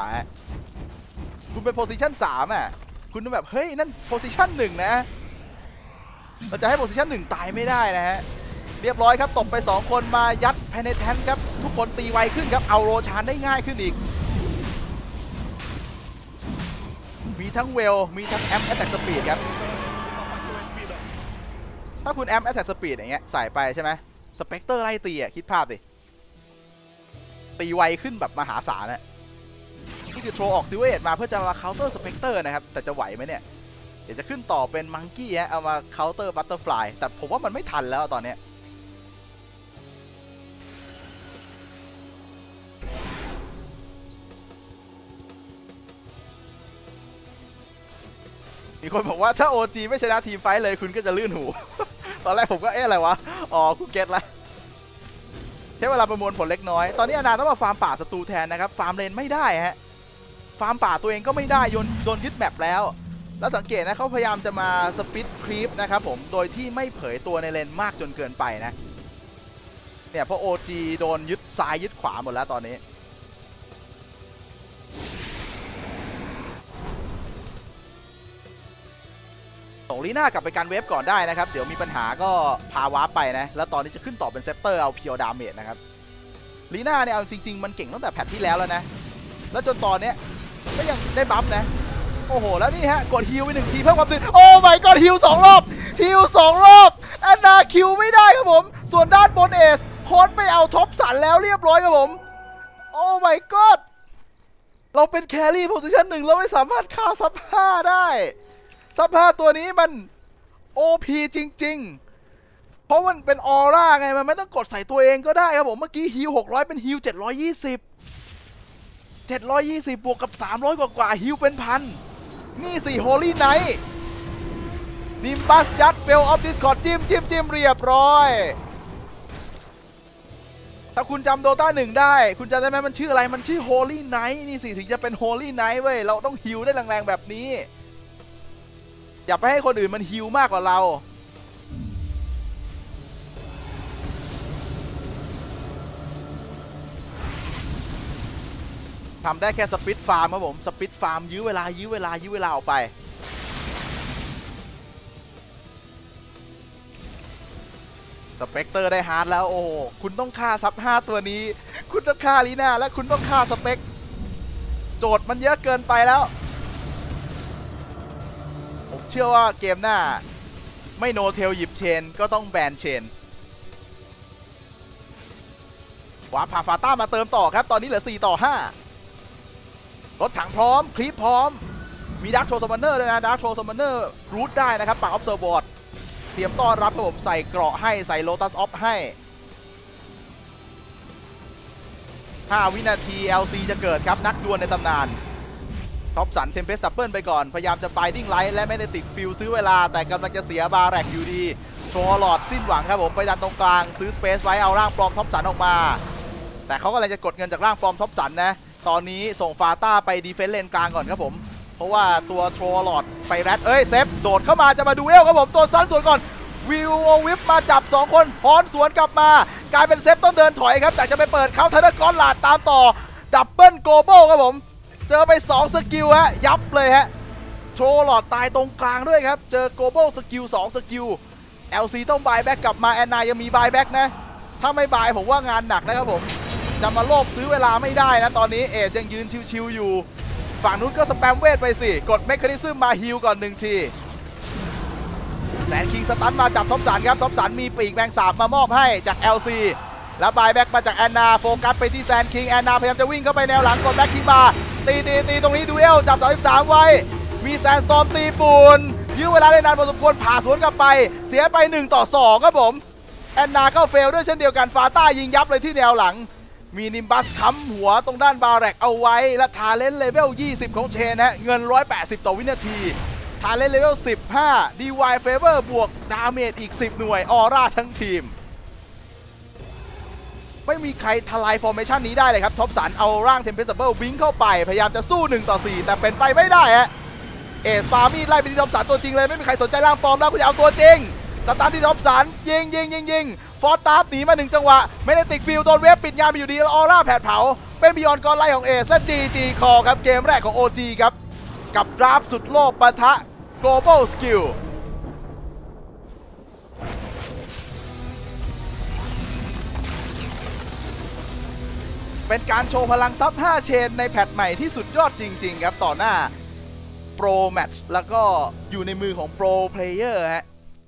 คุณเป็นโพซิชันสามอ่ะคุณแบบเฮ้ยนั่นโพซิชันหนึ่งนะเราจะให้โพซิชันหนึ่งตายไม่ได้นะฮะเรียบร้อยครับตบไปสองคนมายัดแพเนแทนครับทุกคนตีไวขึ้นครับเอาโรชานได้ง่ายขึ้นอีกมีทั้งเวลมีทั้งแอมแอตแทกสปีดครับถ้าคุณแอมแอตแทกสปีดอย่างเงี้ยใส่ไปใช่ไหมสเปกเตอร์ไล่ตีอ่ะคิดภาพดิตีไวขึ้นแบบมหาศาลนะนี่คือโทรออกซิเวตมาเพื่อจะมาเคาน์เตอร์สเปกเตอร์นะครับแต่จะไหวไหมเนี่ยเดี๋ยวจะขึ้นต่อเป็นมังกี้ฮะเอามาเคาน์เตอร์บัตเตอร์ฟลายแต่ผมว่ามันไม่ทันแล้วตอนนี้มีคนบอกว่าถ้า โอ จี ไม่ชนะทีมไฟท์เลยคุณก็จะลื่นหู ตอนแรกผมก็เอ๊ะอะไรวะอ๋อกูเก็ตละใช้เวลาประมวลผลเล็กน้อยตอนนี้อนาต้องมาฟาร์มป่าศัตรูแทนนะครับฟาร์มเลนไม่ได้ฮะฟาร์มป่าตัวเองก็ไม่ได้โยนโดนยึดแมปแล้วแล้วสังเกตนะเขาพยายามจะมาสปิดครีปนะครับผมโดยที่ไม่เผยตัวในเลนมากจนเกินไปนะเนี่ยเพราะ โอ จี โดนยึดซ้ายยึดขวาหมดแล้วตอนนี้ส่งลีน่ากลับไปการเวฟก่อนได้นะครับเดี๋ยวมีปัญหาก็พาวาร์ปไปนะแล้วตอนนี้จะขึ้นต่อเป็นเซปเตอร์เอาเพียวดาเมจนะครับลีน่าเนี่ยเอาจริงๆมันเก่งตั้งแต่แพทที่แล้วแล้วนะแล้วจนตอนนี้ก็ยังได้บัฟนะโอ้โหแล้วนี่ฮะกดฮิลไปหนึ่งทีเพิ่มความตื่นโอ้ my god ฮิลสองรอบฮิลสองรอบแอนนาคิวไม่ได้ครับผมส่วนด้านบนเอสโค้ดไปเอาท็อปสันแล้วเรียบร้อยครับผมโอ้ my god เราเป็นแครี่โพซิชันหนึ่งเราไม่สามารถฆ่าซับห้าได้ซับห้าตัวนี้มัน โอ พี จริงๆเพราะมันเป็นออร่าไงมันไม่ต้องกดใส่ตัวเองก็ได้ครับผมเมื่อกี้ฮิลหกร้อยเป็นฮิลเจ็ดร้อยยี่สิบ เจ็ดร้อยยี่สิบบวกกับสามร้อยกว่าๆฮิลเป็นพันนี่สี่โฮลี่ไนท์นิมบัสยัดเบลออฟดิสคอร์ดจิ้มจิ้มจิ้มเรียบร้อยถ้าคุณจำโดต้าหนึ่งได้คุณจำได้ไหมมันชื่ออะไรมันชื่อโฮลี่ไนท์นี่สิถึงจะเป็นโฮลี่ไนท์เว้ยเราต้องฮิลได้แรงๆแบบนี้อย่าไปให้คนอื่นมันฮิลมากกว่าเราทำได้แค่สปิดฟาร์มครับผมสปิดฟาร์มยื้อเวลายื้อเวลายื้อเวลาออกไปสเปกเตอร์ได้ฮาร์ดแล้วโอ้คุณต้องฆ่าซับห้าตัวนี้คุณต้องฆ่าลีน่าและคุณต้องฆ่าสเปกโจทย์มันเยอะเกินไปแล้วผมเชื่อว่าเกมหน้าไม่โนเทลหยิบเชนก็ต้องแบนเชนวาพาฟาต้ามาเติมต่อครับตอนนี้เหลือสี่ต่อห้ารถถังพร้อมคลิปพร้อมมีดาร์คโทรซัมเนอร์ด้วยนะดาร์คโทรซัมเนอร์รูทได้นะครับปักออฟเซอร์บอร์ดเตรียมต้อนรับครับผมใส่เกราะให้ใส่โลตัสออฟให้ห้าวินาที แอล ซี จะเกิดครับนักดวลในตำนานท็อปสันเทมเพสตับเปิลไปก่อนพยายามจะไบดิ้งไลท์และไม่ได้ติดฟิลซื้อเวลาแต่กำลังจะเสียบาแรกอยู่ดีโชว์หลอดสิ้นหวังครับผมไปดันตรงกลางซื้อสเปซไว้เอาร่างปลอมท็อปสันออกมาแต่เขาก็เลยจะกดเงินจากร่างปลอมท็อปสันนะตอนนี้ส่งฟาต้าไปดีเฟนส์เลนกลางก่อนครับผมเพราะว่าตัวโทรหลอดไปแรดเอ้ยเซฟโดดเข้ามาจะมาดูเอลครับผมตัวซันสวนก่อนวิวโอวิฟมาจับสองคนพรสวนกลับมากลายเป็นเซฟต้องเดินถอยครับแต่จะไปเปิดเขาเทอร์กอนหลาดตามต่อดับเบิลโกลบอลครับผมเจอไปสองสกิลฮะยับเลยฮะโทรหลอดตายตรงกลางด้วยครับเจอโกลบอลสกิลสองสกิล แอล ซี ต้องบายแบ็กกลับมาแอนนายังมีบายแบ็กนะถ้าไม่บายผมว่างานหนักนะครับผมจะมาโลภซื้อเวลาไม่ได้นะตอนนี้เอจยังยืนชิวๆอยู่ฝั่งนู้นก็สแปมเวทไปสิกดเมคคานิซึมมาฮิลก่อนหนึ่งทีแสนคิงสตันมาจับท็อปสันครับท็อปสันมีปีกแมงสาบมามอบให้จาก แอล ซี แล้วบายแบ็กมาจากแอนนาโฟกัสไปที่แซนคิงแอนนาพยายามจะวิ่งเข้าไปแนวหลังกดแบ็กคิงมาตีตีตีตรงนี้ดูเอลจับสามสิบสามไว้มีแซนสตอร์มตีฝุ่นยื้อเวลาได้นานพอสมควรผ่าสวนกลับไปเสียไปหนึ่งต่อสองครับผมแอนนาก็เฟลด้วยเช่นเดียวกันฟาต้ายิงยับเลยที่แนวหลังมีนิมบัสค้ำหัวตรงด้านบาแรกเอาไว้และทาเลนเลเวลยี่สิบของเชนนะเงินหนึ่งร้อยแปดสิบต่อวินาทีทาเลนเลเวลสิบห้า ดี วาย Favor บวกดาเมจอีกสิบหน่วยออร่าทั้งทีมไม่มีใครทลายฟอร์เมชันนี้ได้เลยครับท็อปสันเอาร่างเทมเพสเบิลวิ่งเข้าไปพยายามจะสู้หนึ่งต่อสี่แต่เป็นไปไม่ได้ฮะเอสปามีไล่ไปที่ท็อปสันตัวจริงเลยไม่มีใครสนใจร่างปลอมแล้วคุณจะเอาตัวจริงสตาร์ทที่ท็อปสันยิงยิงยิงยิงฟอร์ตาร์ฟหนีมาหนึ่งจังหวะไม่ได้ติดฟิลโดนเวฟปิดงานไปอยู่ดีแล้วออร่าแผดเผาเป็นบิยอนกอนไลของเอสและ จี จี คอครับเกมแรกของ โอ จี ครับกับดราฟสุดโลภปะทะ global skill เป็นการโชว์พลังซับห้าเชนในแพทใหม่ที่สุดยอดจริงๆครับต่อหน้าโปรแมตช์แล้วก็อยู่ในมือของโปรเพลเยอร์ฮะ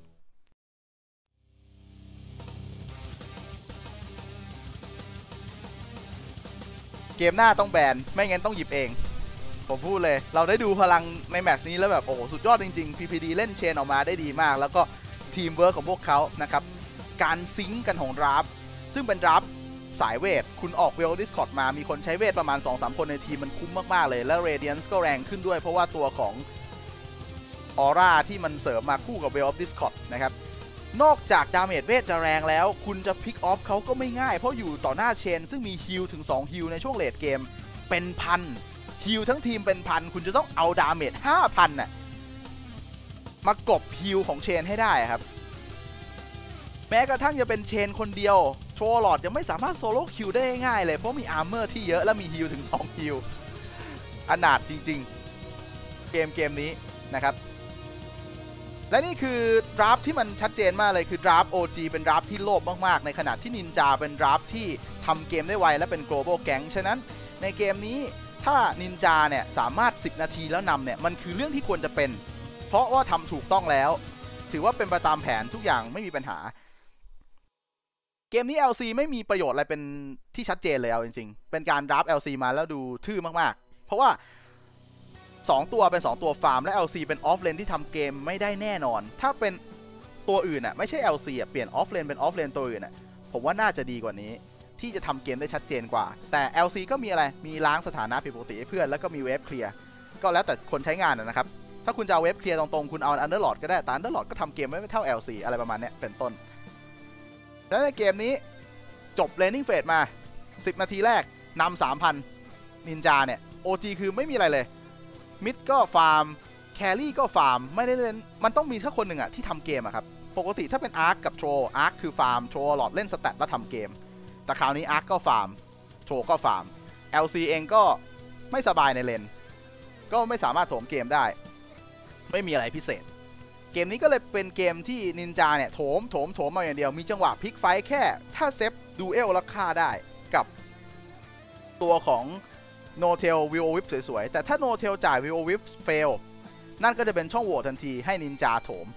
เกมหน้าต้องแบนไม่งั้นต้องหยิบเองผมพูดเลยเราได้ดูพลังในแมตช์นี้แล้วแบบโอ้โหสุดยอดจริงๆ พี พี ดี เล่นเชนออกมาได้ดีมากแล้วก็ทีมเวิร์คของพวกเขานะครับการซิงค์กันของดราฟซึ่งเป็นดราฟสายเวทคุณออกเวลดิสคอร์ดมามีคนใช้เวทประมาณ สองสาม คนในทีมมันคุ้มมากๆเลยแล้วเรเดียนส์ก็แรงขึ้นด้วยเพราะว่าตัวของออร่าที่มันเสริมมาคู่กับเวลออฟดิสคอร์ดนะครับนอกจากดาเมจเวทจะแรงแล้วคุณจะพิกออฟเขาก็ไม่ง่ายเพราะอยู่ต่อหน้าเชนซึ่งมีฮิลถึงสองฮิลในช่วงเลทเกมเป็นพันฮิลทั้งทีมเป็นพันคุณจะต้องเอาดาเมจ ห้าพัน น่ะมากบฮิลของเชนให้ได้ครับแม้กระทั่งจะเป็นเชนคนเดียวโทรลอดยังไม่สามารถโซโล่คิวได้ง่ายเลยเพราะมีอาร์เมอร์ที่เยอะและมีฮิลถึงสองฮิลอนาถจริงๆเกมเกมนี้นะครับและนี่คือดราฟที่มันชัดเจนมากเลยคือดราฟ โอ จี เป็นดราฟที่โลภมากๆในขณะที่นินจาเป็นดราฟที่ทำเกมได้ไวและเป็น global gang ฉะนั้นในเกมนี้ถ้านินจาเนี่ยสามารถสิบนาทีแล้วนำเนี่ยมันคือเรื่องที่ควรจะเป็นเพราะว่าทำถูกต้องแล้วถือว่าเป็นไปตามแผนทุกอย่างไม่มีปัญหาเกมนี้ แอล ซี ไม่มีประโยชน์อะไรเป็นที่ชัดเจนเลยเอาจริงๆเป็นการดราฟ แอล ซี มาแล้วดูทื่อมากๆเพราะว่าสองตัวเป็นสองตัวฟาร์มและ แอล ซี เป็นออฟเลนที่ทำเกมไม่ได้แน่นอนถ้าเป็นตัวอื่นอ่ะไม่ใช่ แอล ซี อ่ะเปลี่ยนออฟเลนเป็นออฟเลนตัวอื่นอ่ะผมว่าน่าจะดีกว่านี้ที่จะทำเกมได้ชัดเจนกว่าแต่ แอล ซี ก็มีอะไรมีล้างสถานะผิดปกติให้เพื่อนแล้วก็มีเวฟเคลียร์ก็แล้วแต่คนใช้งานนะครับถ้าคุณจะเอาเวฟเคลียร์ตรงๆคุณเอาอันเดอร์ลอร์ดก็ได้แต่อันเดอร์ลอร์ดก็ทำเกมไม่เท่า แอล ซี อะไรประมาณนี้เป็นต้นแล้วในเกมนี้จบเลนนิ่งเฟสมาสิบนาทีแรกนำ สามพัน นินจาเนี่ย โอ จี คือไม่มีอะไรเลยมิดก็ฟาร์มแครี่ก็ฟาร์มไม่ได้เล่นมันต้องมีสักคนหนึ่งอะที่ทำเกมอะครับปกติถ้าเป็นอาร์คกับโทรอาร์คคือฟาร์มโทรลอดเล่นสแตทแล้วทำเกมแต่คราวนี้อาร์คก็ฟาร์มโทรก็ฟาร์ม แอล ซี เองก็ไม่สบายในเลนก็ไม่สามารถโถมเกมได้ไม่มีอะไรพิเศษเกมนี้ก็เลยเป็นเกมที่นินจาเนี่ยโถมโถมโถมมาอย่างเดียวมีจังหวะพลิกไฟแค่ถ้าเซฟดูเอลแล้วฆ่าได้กับตัวของโนเทลวิโอวิปสวยๆแต่ถ้าโนเทลจ่ายวิโอวิปเฟลนั่นก็จะเป็นช่องโหว่ทันทีให้นินจาโถม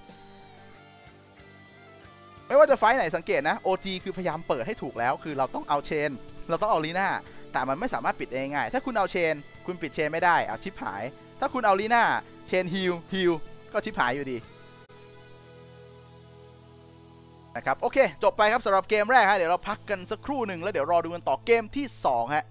ไม่ว่าจะไฟไหนสังเกตนะ โอ จี คือพยายามเปิดให้ถูกแล้วคือเราต้องเอาเชนเราต้องเอาลีน่าแต่มันไม่สามารถปิดเองง่ายถ้าคุณเอาเชนคุณปิดเชนไม่ได้เอาชิปหายถ้าคุณเอาลีน่าเชนฮิลฮิลก็ชิปหายอยู่ดีนะครับโอเคจบไปครับสำหรับเกมแรกฮะเดี๋ยวเราพักกันสักครู่หนึ่งแล้วเดี๋ยวรอดูกันต่อเกมที่สองฮะ